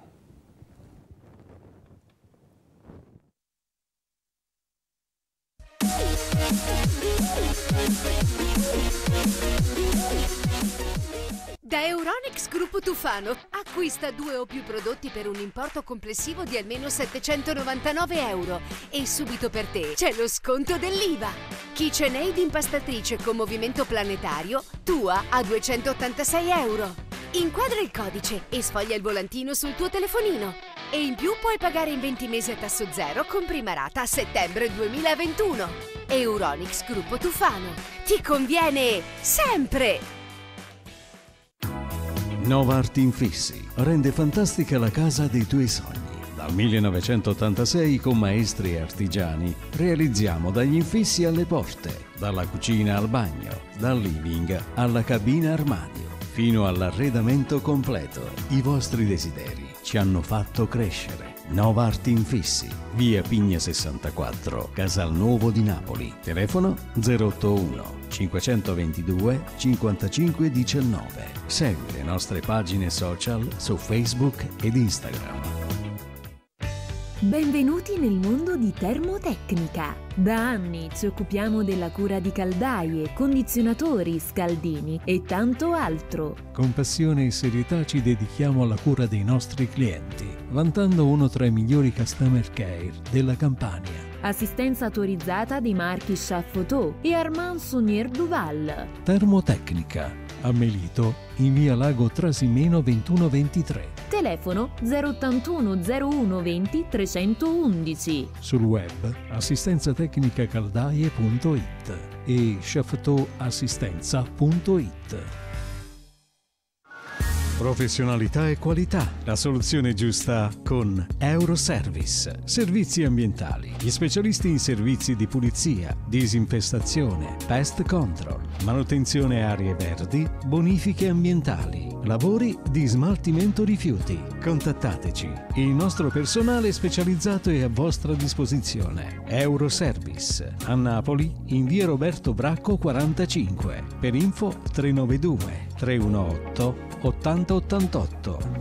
Da Euronics Gruppo Tufano acquista due o più prodotti per un importo complessivo di almeno settecentonovantanove euro e subito per te c'è lo sconto dell'I V A. KitchenAid impastatrice con movimento planetario tua a duecentottantasei euro. Inquadra il codice e sfoglia il volantino sul tuo telefonino. E in più puoi pagare in venti mesi a tasso zero con prima rata a settembre duemilaventuno. Euronics Gruppo Tufano. Ti conviene sempre! Nova Art Infissi rende fantastica la casa dei tuoi sogni. Dal millenovecentottantasei con maestri e artigiani realizziamo dagli infissi alle porte, dalla cucina al bagno, dal living alla cabina armadio, fino all'arredamento completo. I vostri desideri ci hanno fatto crescere. Nova Art Infissi, via Pigna sessantaquattro, Casalnuovo di Napoli. Telefono zero otto uno cinquecentoventidue cinquantacinque diciannove. Segui le nostre pagine social su Facebook ed Instagram. Benvenuti nel mondo di Termotecnica. Da anni ci occupiamo della cura di caldaie, condizionatori, scaldini e tanto altro. Con passione e serietà ci dedichiamo alla cura dei nostri clienti, vantando uno tra i migliori customer care della Campania. Assistenza autorizzata dei marchi Chaffotot e Armand Saunier Duval. Termotecnica, a Melito, in via Lago Trasimeno ventuno ventitré. Telefono zero ottantuno zero uno venti trecentoundici. Sul web assistenzatecnicacaldaie punto it e chaffototassistenza punto it. Professionalità e qualità, la soluzione giusta con Euroservice. Servizi ambientali, gli specialisti in servizi di pulizia, disinfestazione, pest control, manutenzione aree verdi, bonifiche ambientali, lavori di smaltimento rifiuti. Contattateci, il nostro personale specializzato è a vostra disposizione. Euroservice, a Napoli, in via Roberto Bracco quarantacinque. Per info tre nove due tre uno otto ottanta ottantotto.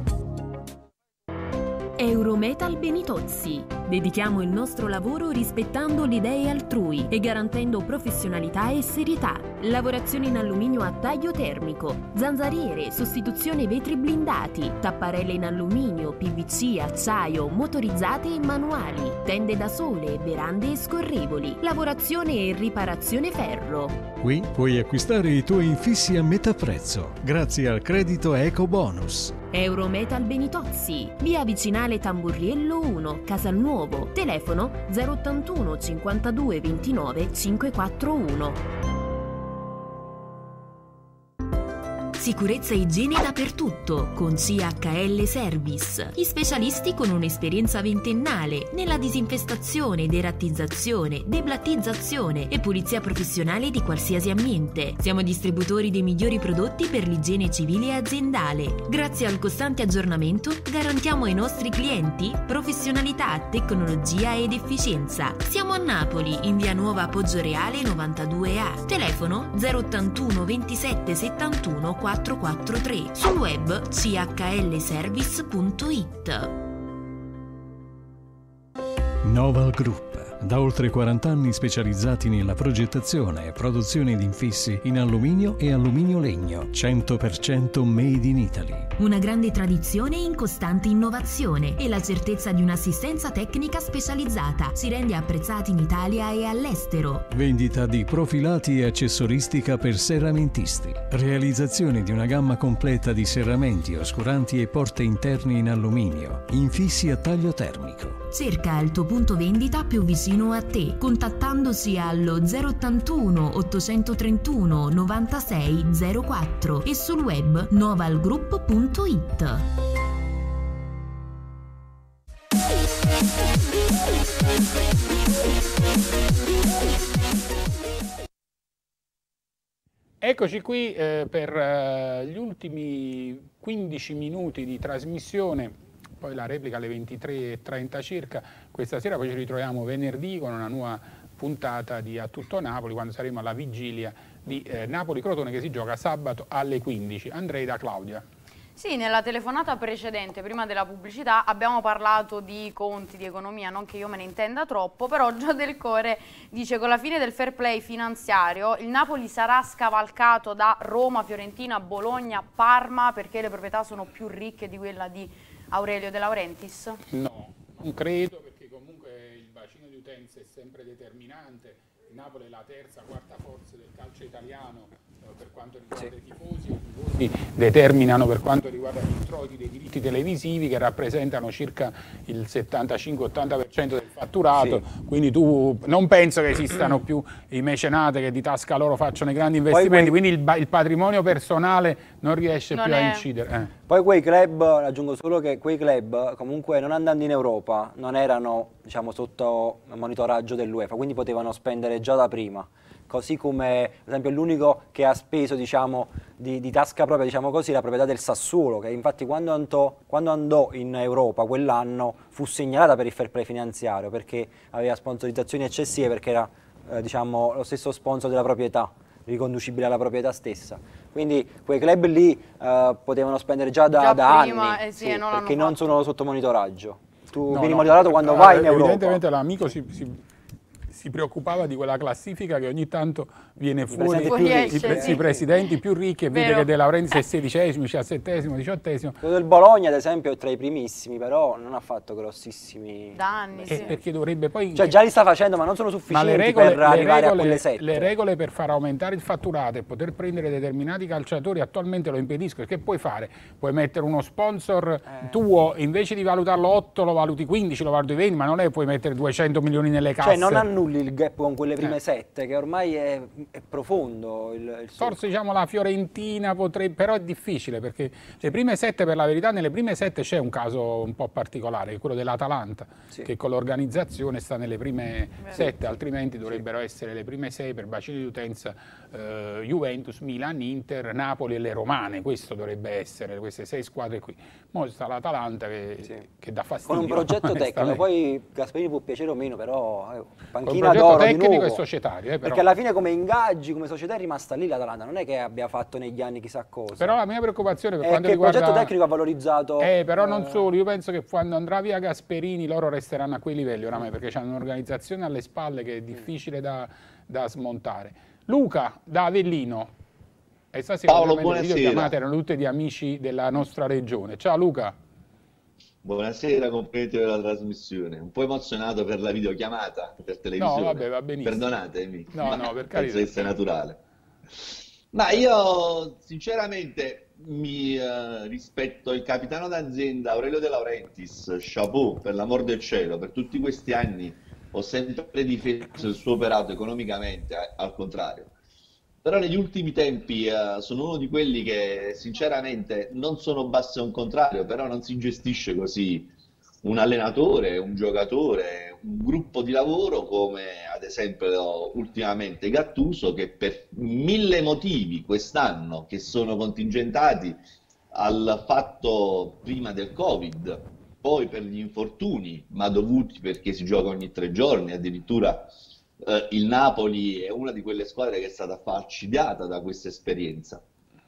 Eurometal Benitozzi. Dedichiamo il nostro lavoro rispettando le idee altrui e garantendo professionalità e serietà. Lavorazioni in alluminio a taglio termico, zanzariere, sostituzione vetri blindati, tapparelle in alluminio, P V C, acciaio, motorizzate e manuali, tende da sole, verande e scorrevoli, lavorazione e riparazione ferro. Qui puoi acquistare i tuoi infissi a metà prezzo, grazie al credito Eco Bonus. Eurometal Benitozzi, via Vicinale Tamburriello uno, Casalnuovo, telefono zero ottantuno cinquantadue ventinove cinquecentoquarantuno. Sicurezza e igiene dappertutto con C H L Service. Gli specialisti con un'esperienza ventennale nella disinfestazione, derattizzazione, deblattizzazione e pulizia professionale di qualsiasi ambiente. Siamo distributori dei migliori prodotti per l'igiene civile e aziendale. Grazie al costante aggiornamento garantiamo ai nostri clienti professionalità, tecnologia ed efficienza. Siamo a Napoli, in via Nuova Poggioreale novantadue A. Telefono zero ottantuno ventisette settantuno quattrocentoquarantatré. Sul web c h l service punto it. Noval Group. Da oltre quaranta anni specializzati nella progettazione e produzione di infissi in alluminio e alluminio legno, cento per cento made in Italy. Una grande tradizione in costante innovazione e la certezza di un'assistenza tecnica specializzata si rende apprezzati in Italia e all'estero. Vendita di profilati e accessoristica per serramentisti. Realizzazione di una gamma completa di serramenti, oscuranti e porte interne in alluminio. Infissi a taglio termico. Cerca il tuo punto vendita più vicino a te, contattandosi allo zero ottantuno ottocentotrentuno novantasei zero quattro e sul web novalgroup punto it. Eccoci qui eh, per eh, gli ultimi quindici minuti di trasmissione. Poi la replica alle ventitré e trenta circa, questa sera poi ci ritroviamo venerdì con una nuova puntata di A Tutto Napoli, quando saremo alla vigilia di eh, Napoli-Crotone che si gioca sabato alle quindici. Andrei da Claudia. Sì, nella telefonata precedente, prima della pubblicità, abbiamo parlato di conti, di economia, non che io me ne intenda troppo, però Gio Del Core dice: con la fine del fair play finanziario il Napoli sarà scavalcato da Roma, Fiorentina, Bologna, Parma, perché le proprietà sono più ricche di quella di Aurelio De Laurentiis? No, non credo, perché comunque il bacino di utenza è sempre determinante. Il Napoli è la terza, quarta forza del calcio italiano eh, per quanto riguarda i tifosi. I tifosi determinano per quanto riguarda gli introiti dei diritti televisivi, che rappresentano circa il settantacinque ottanta per cento del fatturato, sì. Quindi tu non penso che esistano più i mecenate che di tasca loro facciano i grandi investimenti, Poi, quindi il, il patrimonio personale non riesce non più è... a incidere. Eh. Poi quei club, aggiungo solo che quei club comunque non andando in Europa non erano, diciamo, sotto monitoraggio dell'UEFA, quindi potevano spendere già da prima. Così come, ad esempio, l'unico che ha speso, diciamo, di, di tasca propria, diciamo così, la proprietà del Sassuolo, che infatti quando andò, quando andò in Europa quell'anno fu segnalata per il fair play finanziario, perché aveva sponsorizzazioni eccessive, perché era eh, diciamo, lo stesso sponsor della proprietà, riconducibile alla proprietà stessa. Quindi quei club lì eh, potevano spendere già da, già da prima, anni, eh sì, sì, non perché non non sono sotto monitoraggio. Tu No, vieni no, monitorato quando eh, vai in Europa. Evidentemente l'amico si, si, si preoccupava di quella classifica che ogni tanto viene fuori, i, più i, ricchi, pre, sì. i presidenti più ricchi, e vede Vero. che De Laurentiis è sedicesimo, diciassettesimo, diciottesimo. Quello del Bologna, ad esempio, è tra i primissimi, però non ha fatto grossissimi... Da anni, E sì. perché dovrebbe poi... Cioè già li sta facendo, ma non sono Ma sufficienti le regole, per le, arrivare regole, a quelle sette. le regole per far aumentare il fatturato e poter prendere determinati calciatori attualmente lo impediscono. Che puoi fare? Puoi mettere uno sponsor Eh. tuo, invece di valutarlo otto lo valuti quindici, lo valuti venti, ma non è che puoi mettere duecento milioni nelle casse. Cioè non annulli il gap con quelle prime Eh. sette, che ormai è, è profondo il, il suo. Forse diciamo la Fiorentina potrebbe, però è difficile, perché le prime sette, per la verità, nelle prime sette c'è un caso un po' particolare, che è quello dell'Atalanta, Sì. che con l'organizzazione sta nelle prime Vero. sette, altrimenti dovrebbero essere le prime sei per bacino di utenza eh, Juventus, Milan, Inter, Napoli e le Romane. Questo dovrebbe essere, queste sei squadre qui. Ora sta l'Atalanta che, Sì. che dà fastidio. Con un progetto tecnico, onestamente. poi Gasperini può piacere o meno, però eh, Con un panchina progetto d'oro di tecnico nuovo. e societario. Eh, però. Perché alla fine come ingaggi, come società è rimasta lì l'Atalanta, non è che abbia fatto negli anni chissà cosa. Però la mia preoccupazione per è quanto che riguarda... il progetto tecnico ha valorizzato... Eh, però non eh, solo, io penso che quando andrà via Gasperini loro resteranno a quei livelli oramai, perché hanno un'organizzazione alle spalle che è difficile da, da smontare. Luca, da Avellino, e stasera Paolo, ovviamente le buonasera. videochiamate erano tutte di amici della nostra regione. Ciao Luca. Buonasera, complimenti per la trasmissione. Un po' emozionato per la videochiamata per televisione. No, vabbè, va benissimo. Perdonatemi. No, no, per carità. Penso che sia naturale. Ma io sinceramente mi eh, rispetto il capitano d'azienda Aurelio De Laurentiis, chapeau, per l'amor del cielo, per tutti questi anni ho sempre difeso il suo operato economicamente, eh, al contrario. però negli ultimi tempi uh, sono uno di quelli che sinceramente non sono bastion contrario, però non si gestisce così un allenatore, un giocatore, un gruppo di lavoro come ad esempio ultimamente Gattuso, che per mille motivi quest'anno che sono contingentati al fatto prima del Covid, poi per gli infortuni, ma dovuti perché si gioca ogni tre giorni, addirittura eh, il Napoli è una di quelle squadre che è stata falcidiata da questa esperienza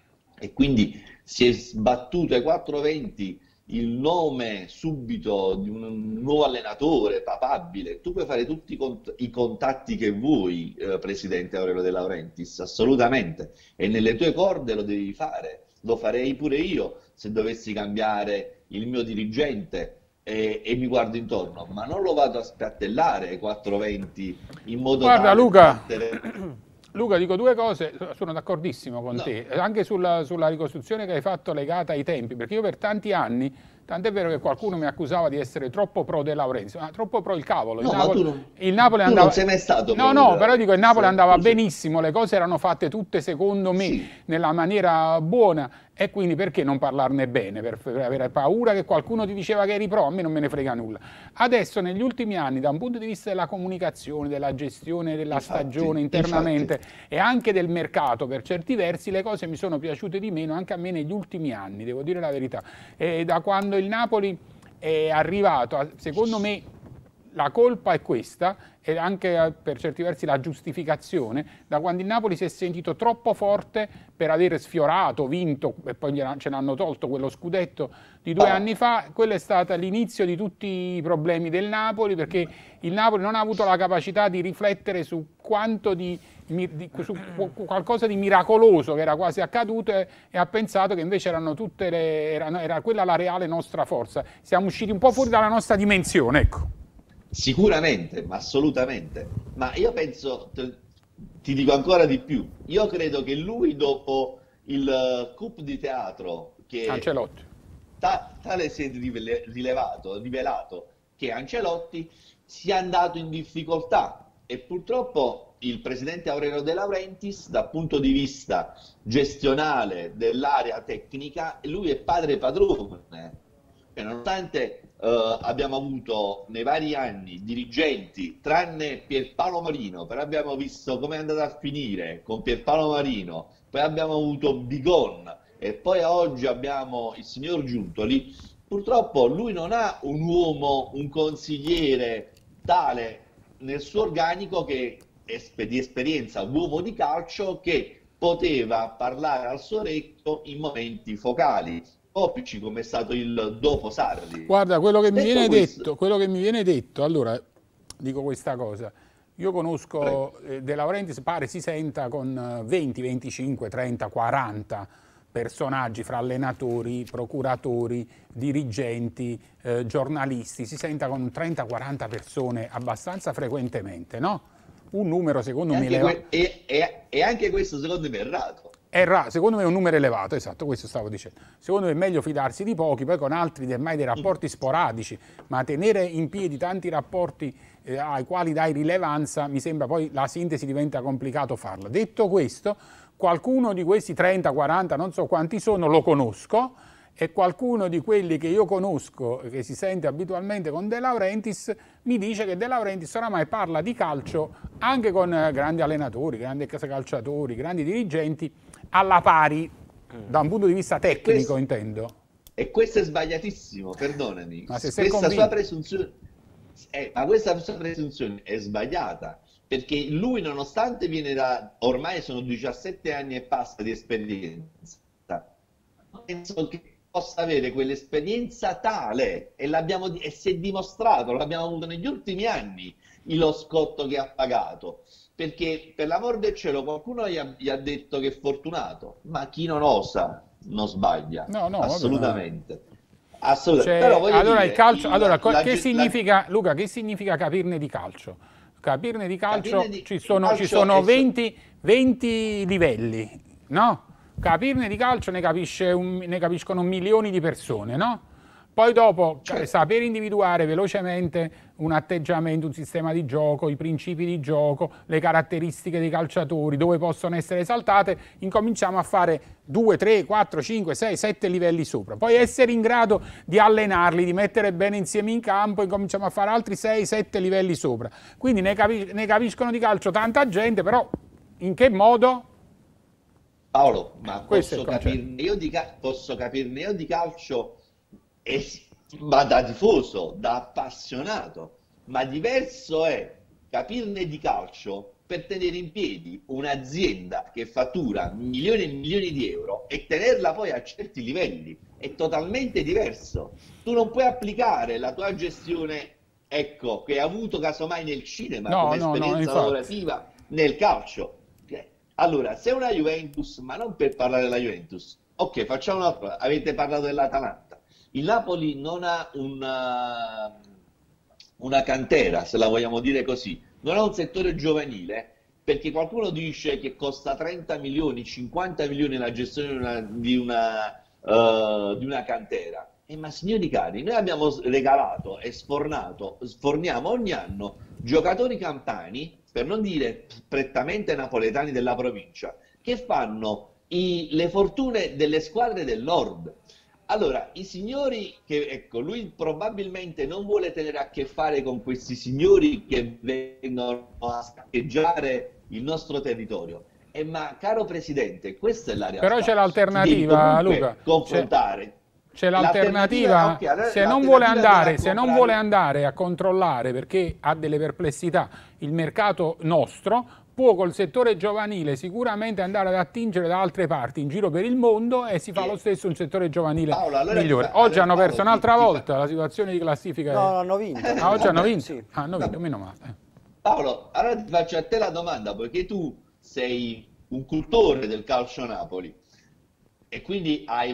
e quindi si è sbattuto ai quattro venti il nome subito di un nuovo allenatore papabile. Tu puoi fare tutti i, cont i contatti che vuoi, eh, presidente Aurelio De Laurentiis, assolutamente, e nelle tue corde lo devi fare. Lo farei pure io se dovessi cambiare il mio dirigente e, e mi guardo intorno, ma non lo vado a spiattellare ai quattro venti in modo Guarda, tale Luca, da mettere... Luca, dico due cose, sono d'accordissimo con No. te, anche sulla, sulla ricostruzione che hai fatto legata ai tempi, perché io per tanti anni, tant'è vero che qualcuno mi accusava di essere troppo pro De Laurentiis, ma troppo pro il cavolo. Il No, ma Napoli, tu non- il Napoli tu andava... non sei mai stato No, pro no, De però dico il Napoli Laurentiis, andava tu sei- benissimo, le cose erano fatte tutte secondo me Sì. nella maniera buona e quindi perché non parlarne bene? Per, per avere paura che qualcuno ti diceva che eri pro, a me non me ne frega nulla. Adesso negli ultimi anni, da un punto di vista della comunicazione, della gestione della Infatti, stagione internamente infatti. e anche del mercato, per certi versi le cose mi sono piaciute di meno anche a me negli ultimi anni, devo dire la verità. E da quando il Napoli è arrivato, a- secondo me la colpa è questa e anche eh, per certi versi la giustificazione, da quando il Napoli si è sentito troppo forte per aver sfiorato, vinto e poi gliela- ce l'hanno tolto quello scudetto di due Ah. anni fa. Quello è stato l'inizio di tutti i problemi del Napoli, perché il Napoli non ha avuto la capacità di riflettere su quanto di, mi- di- su qu- qualcosa di miracoloso che era quasi accaduto e, e ha pensato che invece erano tutte le, erano- era quella la reale nostra forza. Siamo usciti un po' fuori dalla nostra dimensione, ecco. Sicuramente, ma assolutamente. Ma io penso, te- ti dico ancora di più, io credo che lui dopo il eh, coup di teatro che Ancelotti. ta- tale si è rivele- rilevato, rivelato che Ancelotti sia andato in difficoltà e purtroppo il presidente Aurelio De Laurentiis dal punto di vista gestionale dell'area tecnica lui è padre padrone. Cioè, nonostante eh, abbiamo avuto nei vari anni dirigenti, tranne Pierpaolo Marino, però abbiamo visto come è andata a finire con Pierpaolo Marino, poi abbiamo avuto Bigon e poi oggi abbiamo il signor Giuntoli, purtroppo lui non ha un uomo, un consigliere tale nel suo organico che espe- di esperienza, uomo di calcio che poteva parlare al suo orecchio in momenti focali. Topici come è stato il dopo Sarri. Guarda, quello che mi Detto viene questo- detto, quello che mi viene detto, allora dico questa cosa. Io conosco eh, De Laurentiis, pare si senta con eh, venti, venticinque, trenta, quaranta personaggi fra allenatori, procuratori, dirigenti, eh, giornalisti, si senta con trenta quaranta persone abbastanza frequentemente, no? Un numero secondo E me anche, elevato. que- e- e- e anche questo secondo me è errato. È ra- secondo me è un numero elevato, esatto, questo stavo dicendo. Secondo me è meglio fidarsi di pochi, poi con altri dei- mai dei rapporti sporadici, ma tenere in piedi tanti rapporti eh, ai quali dai rilevanza, mi sembra poi la sintesi diventa complicato farla. Detto questo, qualcuno di questi trenta, quaranta, non so quanti sono, lo conosco, e qualcuno di quelli che io conosco, che si sente abitualmente con De Laurentiis, mi dice che De Laurentiis oramai parla di calcio anche con eh, grandi allenatori, grandi ex calciatori, grandi dirigenti, alla pari, da un punto di vista tecnico questo- intendo. E questo è sbagliatissimo, perdonami. Ma se sei questa convinto- sua presunzione, eh, ma questa sua presunzione è sbagliata, perché lui nonostante viene da, ormai sono diciassette anni e passa di esperienza, penso che possa avere quell'esperienza tale e, l'abbiamo, di- e si è dimostrato, l'abbiamo avuto negli ultimi anni, lo scotto che ha pagato. Perché per l'amor del cielo qualcuno gli ha, gli ha detto che è fortunato, ma chi non osa non sbaglia, No, no, vabbè, assolutamente. Assolutamente. Cioè, Però voglio allora dire, il calcio, il- allora, co- la che ge- significa, Luca, che significa capirne di calcio? Capirne di calcio, Capirne di- ci sono, calcio ci sono è- venti, venti livelli, no? Capirne di calcio ne, capisce un- ne capiscono milioni di persone, no? Poi dopo certo. saper individuare velocemente un atteggiamento, un sistema di gioco, i principi di gioco, le caratteristiche dei calciatori, dove possono essere esaltate, incominciamo a fare due, tre, quattro, cinque, sei, sette livelli sopra. Poi essere in grado di allenarli, di mettere bene insieme in campo, incominciamo a fare altri sei, sette livelli sopra. Quindi ne, capi ne capiscono di calcio tanta gente, però in che modo? Paolo, ma posso capirne, io di posso capirne io di calcio, e, ma da tifoso, da appassionato, ma diverso è capirne di calcio per tenere in piedi un'azienda che fattura milioni e milioni di euro e tenerla poi a certi livelli. È totalmente diverso. Tu non puoi applicare la tua gestione, ecco, che hai avuto casomai nel cinema, no, come no, esperienza no, lavorativa nel calcio. Allora, se una Juventus, ma non per parlare della Juventus, ok, facciamo una cosa, avete parlato dell'Atalanta. Il Napoli non ha una, una cantera, se la vogliamo dire così, non ha un settore giovanile, perché qualcuno dice che costa trenta milioni, cinquanta milioni la gestione di una, di una, uh, di una cantera. Eh, ma signori cari, noi abbiamo regalato e sfornato, sforniamo ogni anno giocatori campani, per non dire prettamente napoletani della provincia, che fanno i, le fortune delle squadre del nord. Allora, i signori che, ecco, lui probabilmente non vuole tenere a che fare con questi signori che vengono a saccheggiare il nostro territorio. Eh, ma caro Presidente, questa è la realtà. Però c'è l'alternativa, Luca. Confrontare. C'è l'alternativa, okay, allora, se, non vuole andare, se non vuole andare a controllare, perché ha delle perplessità, il mercato nostro, può col settore giovanile sicuramente andare ad attingere da altre parti in giro per il mondo e si fa lo stesso un settore giovanile Paolo, allora migliore. Fa, oggi allora hanno perso Paolo, un'altra volta la situazione di classifica. No, hanno vinto. Ah, oggi hanno vinto? Sì. Ah, hanno vinto, meno male. Paolo, allora ti faccio a te la domanda, poiché tu sei un cultore del calcio Napoli, e quindi hai,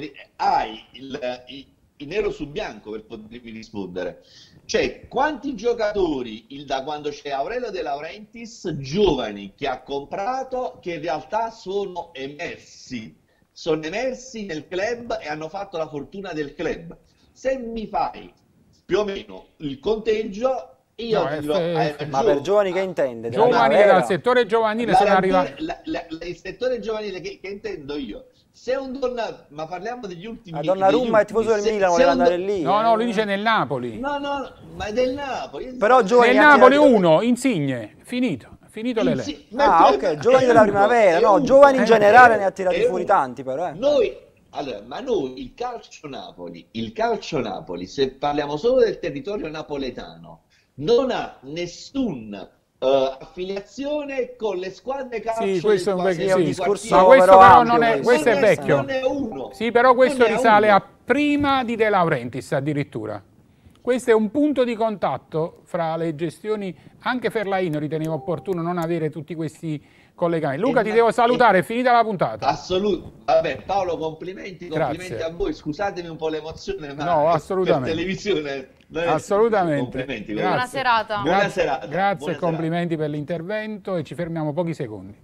hai il, il, il nero su bianco per potermi rispondere. Cioè, quanti giocatori, il, da quando c'è Aurelio De Laurentiis, giovani che ha comprato, che in realtà sono emersi, sono emersi nel club e hanno fatto la fortuna del club. Se mi fai più o meno il conteggio, io no, ti dirò, è, eh, ma per giovani che intende? Giovani che dal settore giovanile la, sono arrivati. La, la, la, il settore giovanile che, che intendo io. Se un Donnarumma, ma parliamo degli ultimi. Donnarumma è tifoso del Milan, voleva andare lì. No, eh. no, lui dice nel Napoli. No, no, ma è del Napoli. Però giovani nel Napoli uno, Insigne, finito, finito le Insi Ah, ok, giovani della primavera, no, giovani in generale ne ha tirati fuori tanti però, eh. Noi allora, ma noi il calcio Napoli, il calcio Napoli, se parliamo solo del territorio napoletano, non ha nessun Uh, affiliazione con le squadre calcio. Sì, questo è un vecchio sì, discorso, ma questo però, però non è, questo non è vecchio. Non è uno. Sì, però questo non risale a prima di De Laurentiis addirittura. Questo è un punto di contatto fra le gestioni, anche Ferlaino riteneva opportuno non avere tutti questi collegamenti. Luca, e ti devo salutare, è finita la puntata. Assolutamente. Vabbè, Paolo, complimenti, complimenti Grazie. a voi. Scusatemi un po' l'emozione, ma no, assolutamente. Per televisione assolutamente. Complimenti. Buona Grazie. serata. Buona serata. Grazie Buona e complimenti serata. Per l'intervento e ci fermiamo pochi secondi.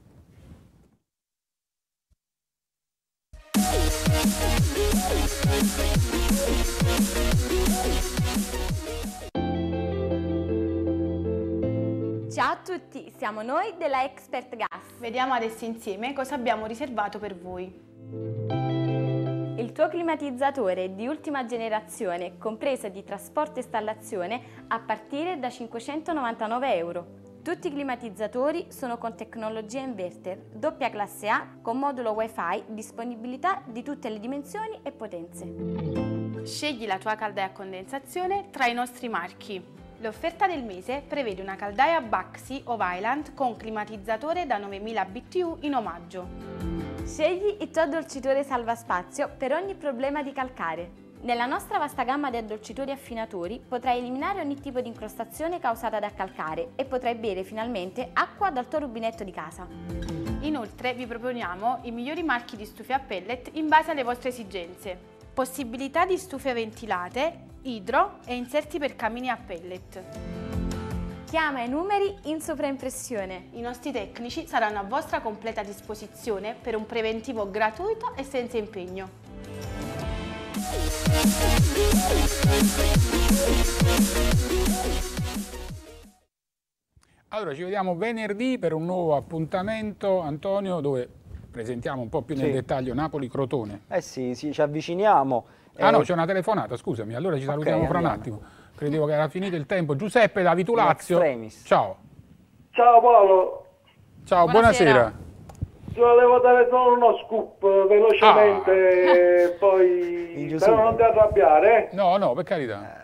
Ciao a tutti, siamo noi della Expert Gas. Vediamo adesso insieme cosa abbiamo riservato per voi. Il tuo climatizzatore è di ultima generazione, compreso di trasporto e installazione, a partire da cinquecentonovantanove euro. Tutti i climatizzatori sono con tecnologia inverter, doppia classe A, con modulo Wi-Fi, disponibilità di tutte le dimensioni e potenze. Scegli la tua caldaia a condensazione tra i nostri marchi. L'offerta del mese prevede una caldaia Baxi o Vaillant con climatizzatore da novemila B T U in omaggio. Scegli il tuo addolcitore salvaspazio per ogni problema di calcare. Nella nostra vasta gamma di addolcitori affinatori potrai eliminare ogni tipo di incrostazione causata da calcare e potrai bere finalmente acqua dal tuo rubinetto di casa. Inoltre vi proponiamo i migliori marchi di stufe a pellet in base alle vostre esigenze. Possibilità di stufe ventilate, idro e inserti per camini a pellet. Chiama i numeri in sovraimpressione. I nostri tecnici saranno a vostra completa disposizione per un preventivo gratuito e senza impegno. Allora, ci vediamo venerdì per un nuovo appuntamento, Antonio, dove presentiamo un po' più nel Sì. dettaglio Napoli-Crotone. Eh sì, sì, ci avviciniamo. Ah Eh, no, c'è una telefonata, scusami, allora ci salutiamo Ok, fra un andiamo. attimo. Credevo che era finito il tempo. Giuseppe da Vitulazio. extremis. Ciao. Ciao Paolo, Ciao, buonasera. Buonasera. ti volevo dare solo uno scoop eh, velocemente, e In poi chiusura. però non ti arrabbiare. eh. No, no, per carità.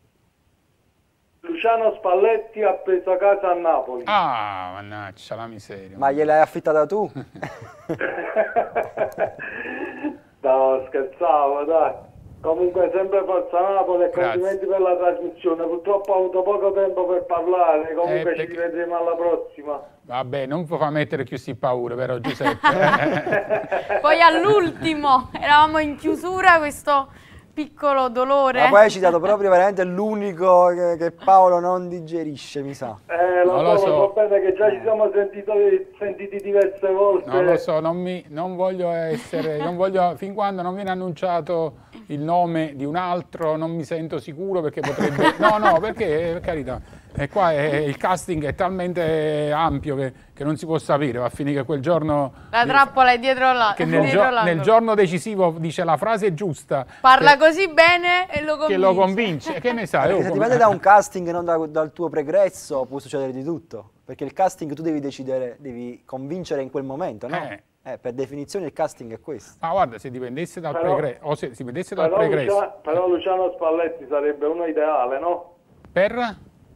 Luciano Spalletti ha preso casa a Napoli. Ah, mannaggia, la miseria. Ma gliel'hai affittata tu? No, scherzavo, dai. Comunque sempre forza Napoli e Grazie. complimenti per la trasmissione. Purtroppo ho avuto poco tempo per parlare, comunque Eh, ci perché- rivedremo alla prossima. Vabbè, non può far mettere più sti paure, vero Giuseppe? Poi all'ultimo, eravamo in chiusura, questo piccolo dolore. Ma poi hai citato proprio veramente l'unico che, che Paolo non digerisce, mi sa. Eh, lo, Non lo so, so. lo so bene che già ci siamo sentito, sentiti diverse volte. Non lo so, non, mi, non voglio essere, non voglio, fin quando non viene annunciato il nome di un altro non mi sento sicuro perché potrebbe, no no perché per carità, e qua è, il casting è talmente ampio che, che non si può sapere, va a finire che quel giorno, La trappola è dietro là. che nel, dietro gio- l'angolo. nel giorno decisivo dice la frase giusta, Parla che, così bene e lo convince. che lo convince, che ne sai? Perché oh, se come- dipende da un casting e non da- dal tuo pregresso può succedere di tutto. Perché il casting tu devi decidere, devi convincere in quel momento, no? Eh. Eh, per definizione il casting è questo. Ma guarda, se dipendesse dal Però- pregresso, o se si dipendesse dal Però, pregresso, Lucia- però Luciano Spalletti sarebbe uno ideale, no? per?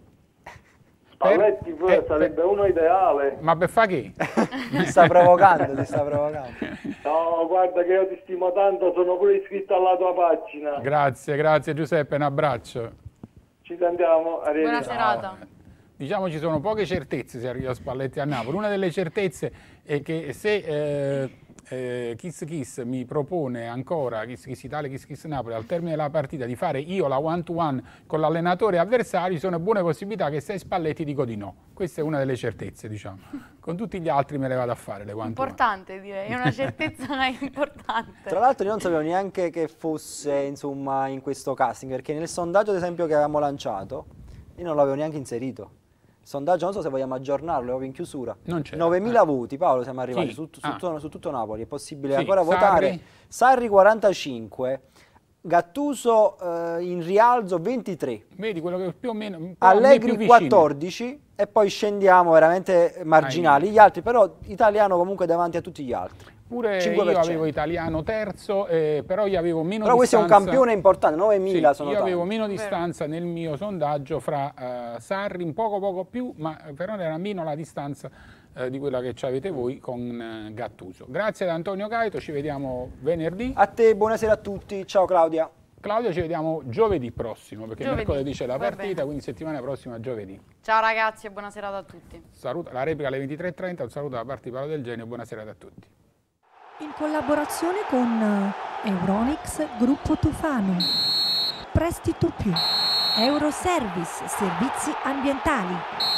Spalletti Per- eh, sarebbe uno ideale. Ma per fa che? Ti sta provocando, ti sta provocando. No, guarda che io ti stimo tanto, sono pure iscritto alla tua pagina. Grazie, grazie Giuseppe, un abbraccio. Ci sentiamo, Buona arrivederci. serata. Diciamo ci sono poche certezze se arriva Spalletti a Napoli. Una delle certezze è che se eh, eh, Kiss Kiss mi propone ancora, Kiss Kiss Italia, Kiss Kiss Napoli, al termine della partita di fare io la one to one con l'allenatore avversario, ci sono buone possibilità che se Spalletti dico di no. Questa è una delle certezze, diciamo. Con tutti gli altri me le vado a fare le one to one. Importante direi, è una certezza importante. Tra l'altro io non sapevo neanche che fosse insomma in questo casting, perché nel sondaggio ad esempio che avevamo lanciato, io non l'avevo neanche inserito. Il sondaggio non so se vogliamo aggiornarlo, è proprio in chiusura. Non c'è. novemila Eh. voti, Paolo, siamo arrivati Sì. su, su Ah. tutto, su tutto Napoli, è possibile Sì, ancora Sarri. votare. Sarri quarantacinque, Gattuso eh, in rialzo ventitré, Vedi quello che più o meno... un po' a me più Allegri vicino. quattordici e poi scendiamo veramente marginali. Gli altri però italiano comunque davanti a tutti gli altri. Pure cinque per io cento. avevo italiano terzo, eh, però io avevo meno Però questo è un distanza. campione importante, novemila Sì, sono io avevo tanti. meno distanza nel mio sondaggio fra eh, Sarri, un poco poco più, ma però era meno la distanza eh, di quella che avete voi con eh, Gattuso. Grazie ad Antonio Caito, ci vediamo venerdì. A te, buonasera a tutti, ciao Claudia. Claudio, ci vediamo giovedì prossimo, perché Giovedì, mercoledì c'è la va partita, bene. quindi settimana prossima giovedì. Ciao ragazzi e buona serata a tutti. Saluto, la replica alle ventitré e trenta, un saluto da parte di Paolo Del Genio, buona serata a tutti. In collaborazione con Euronix Gruppo Tufano. Prestito più. Euroservice, servizi ambientali.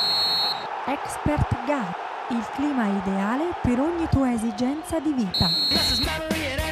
Expert Gas, il clima ideale per ogni tua esigenza di vita. This is memory at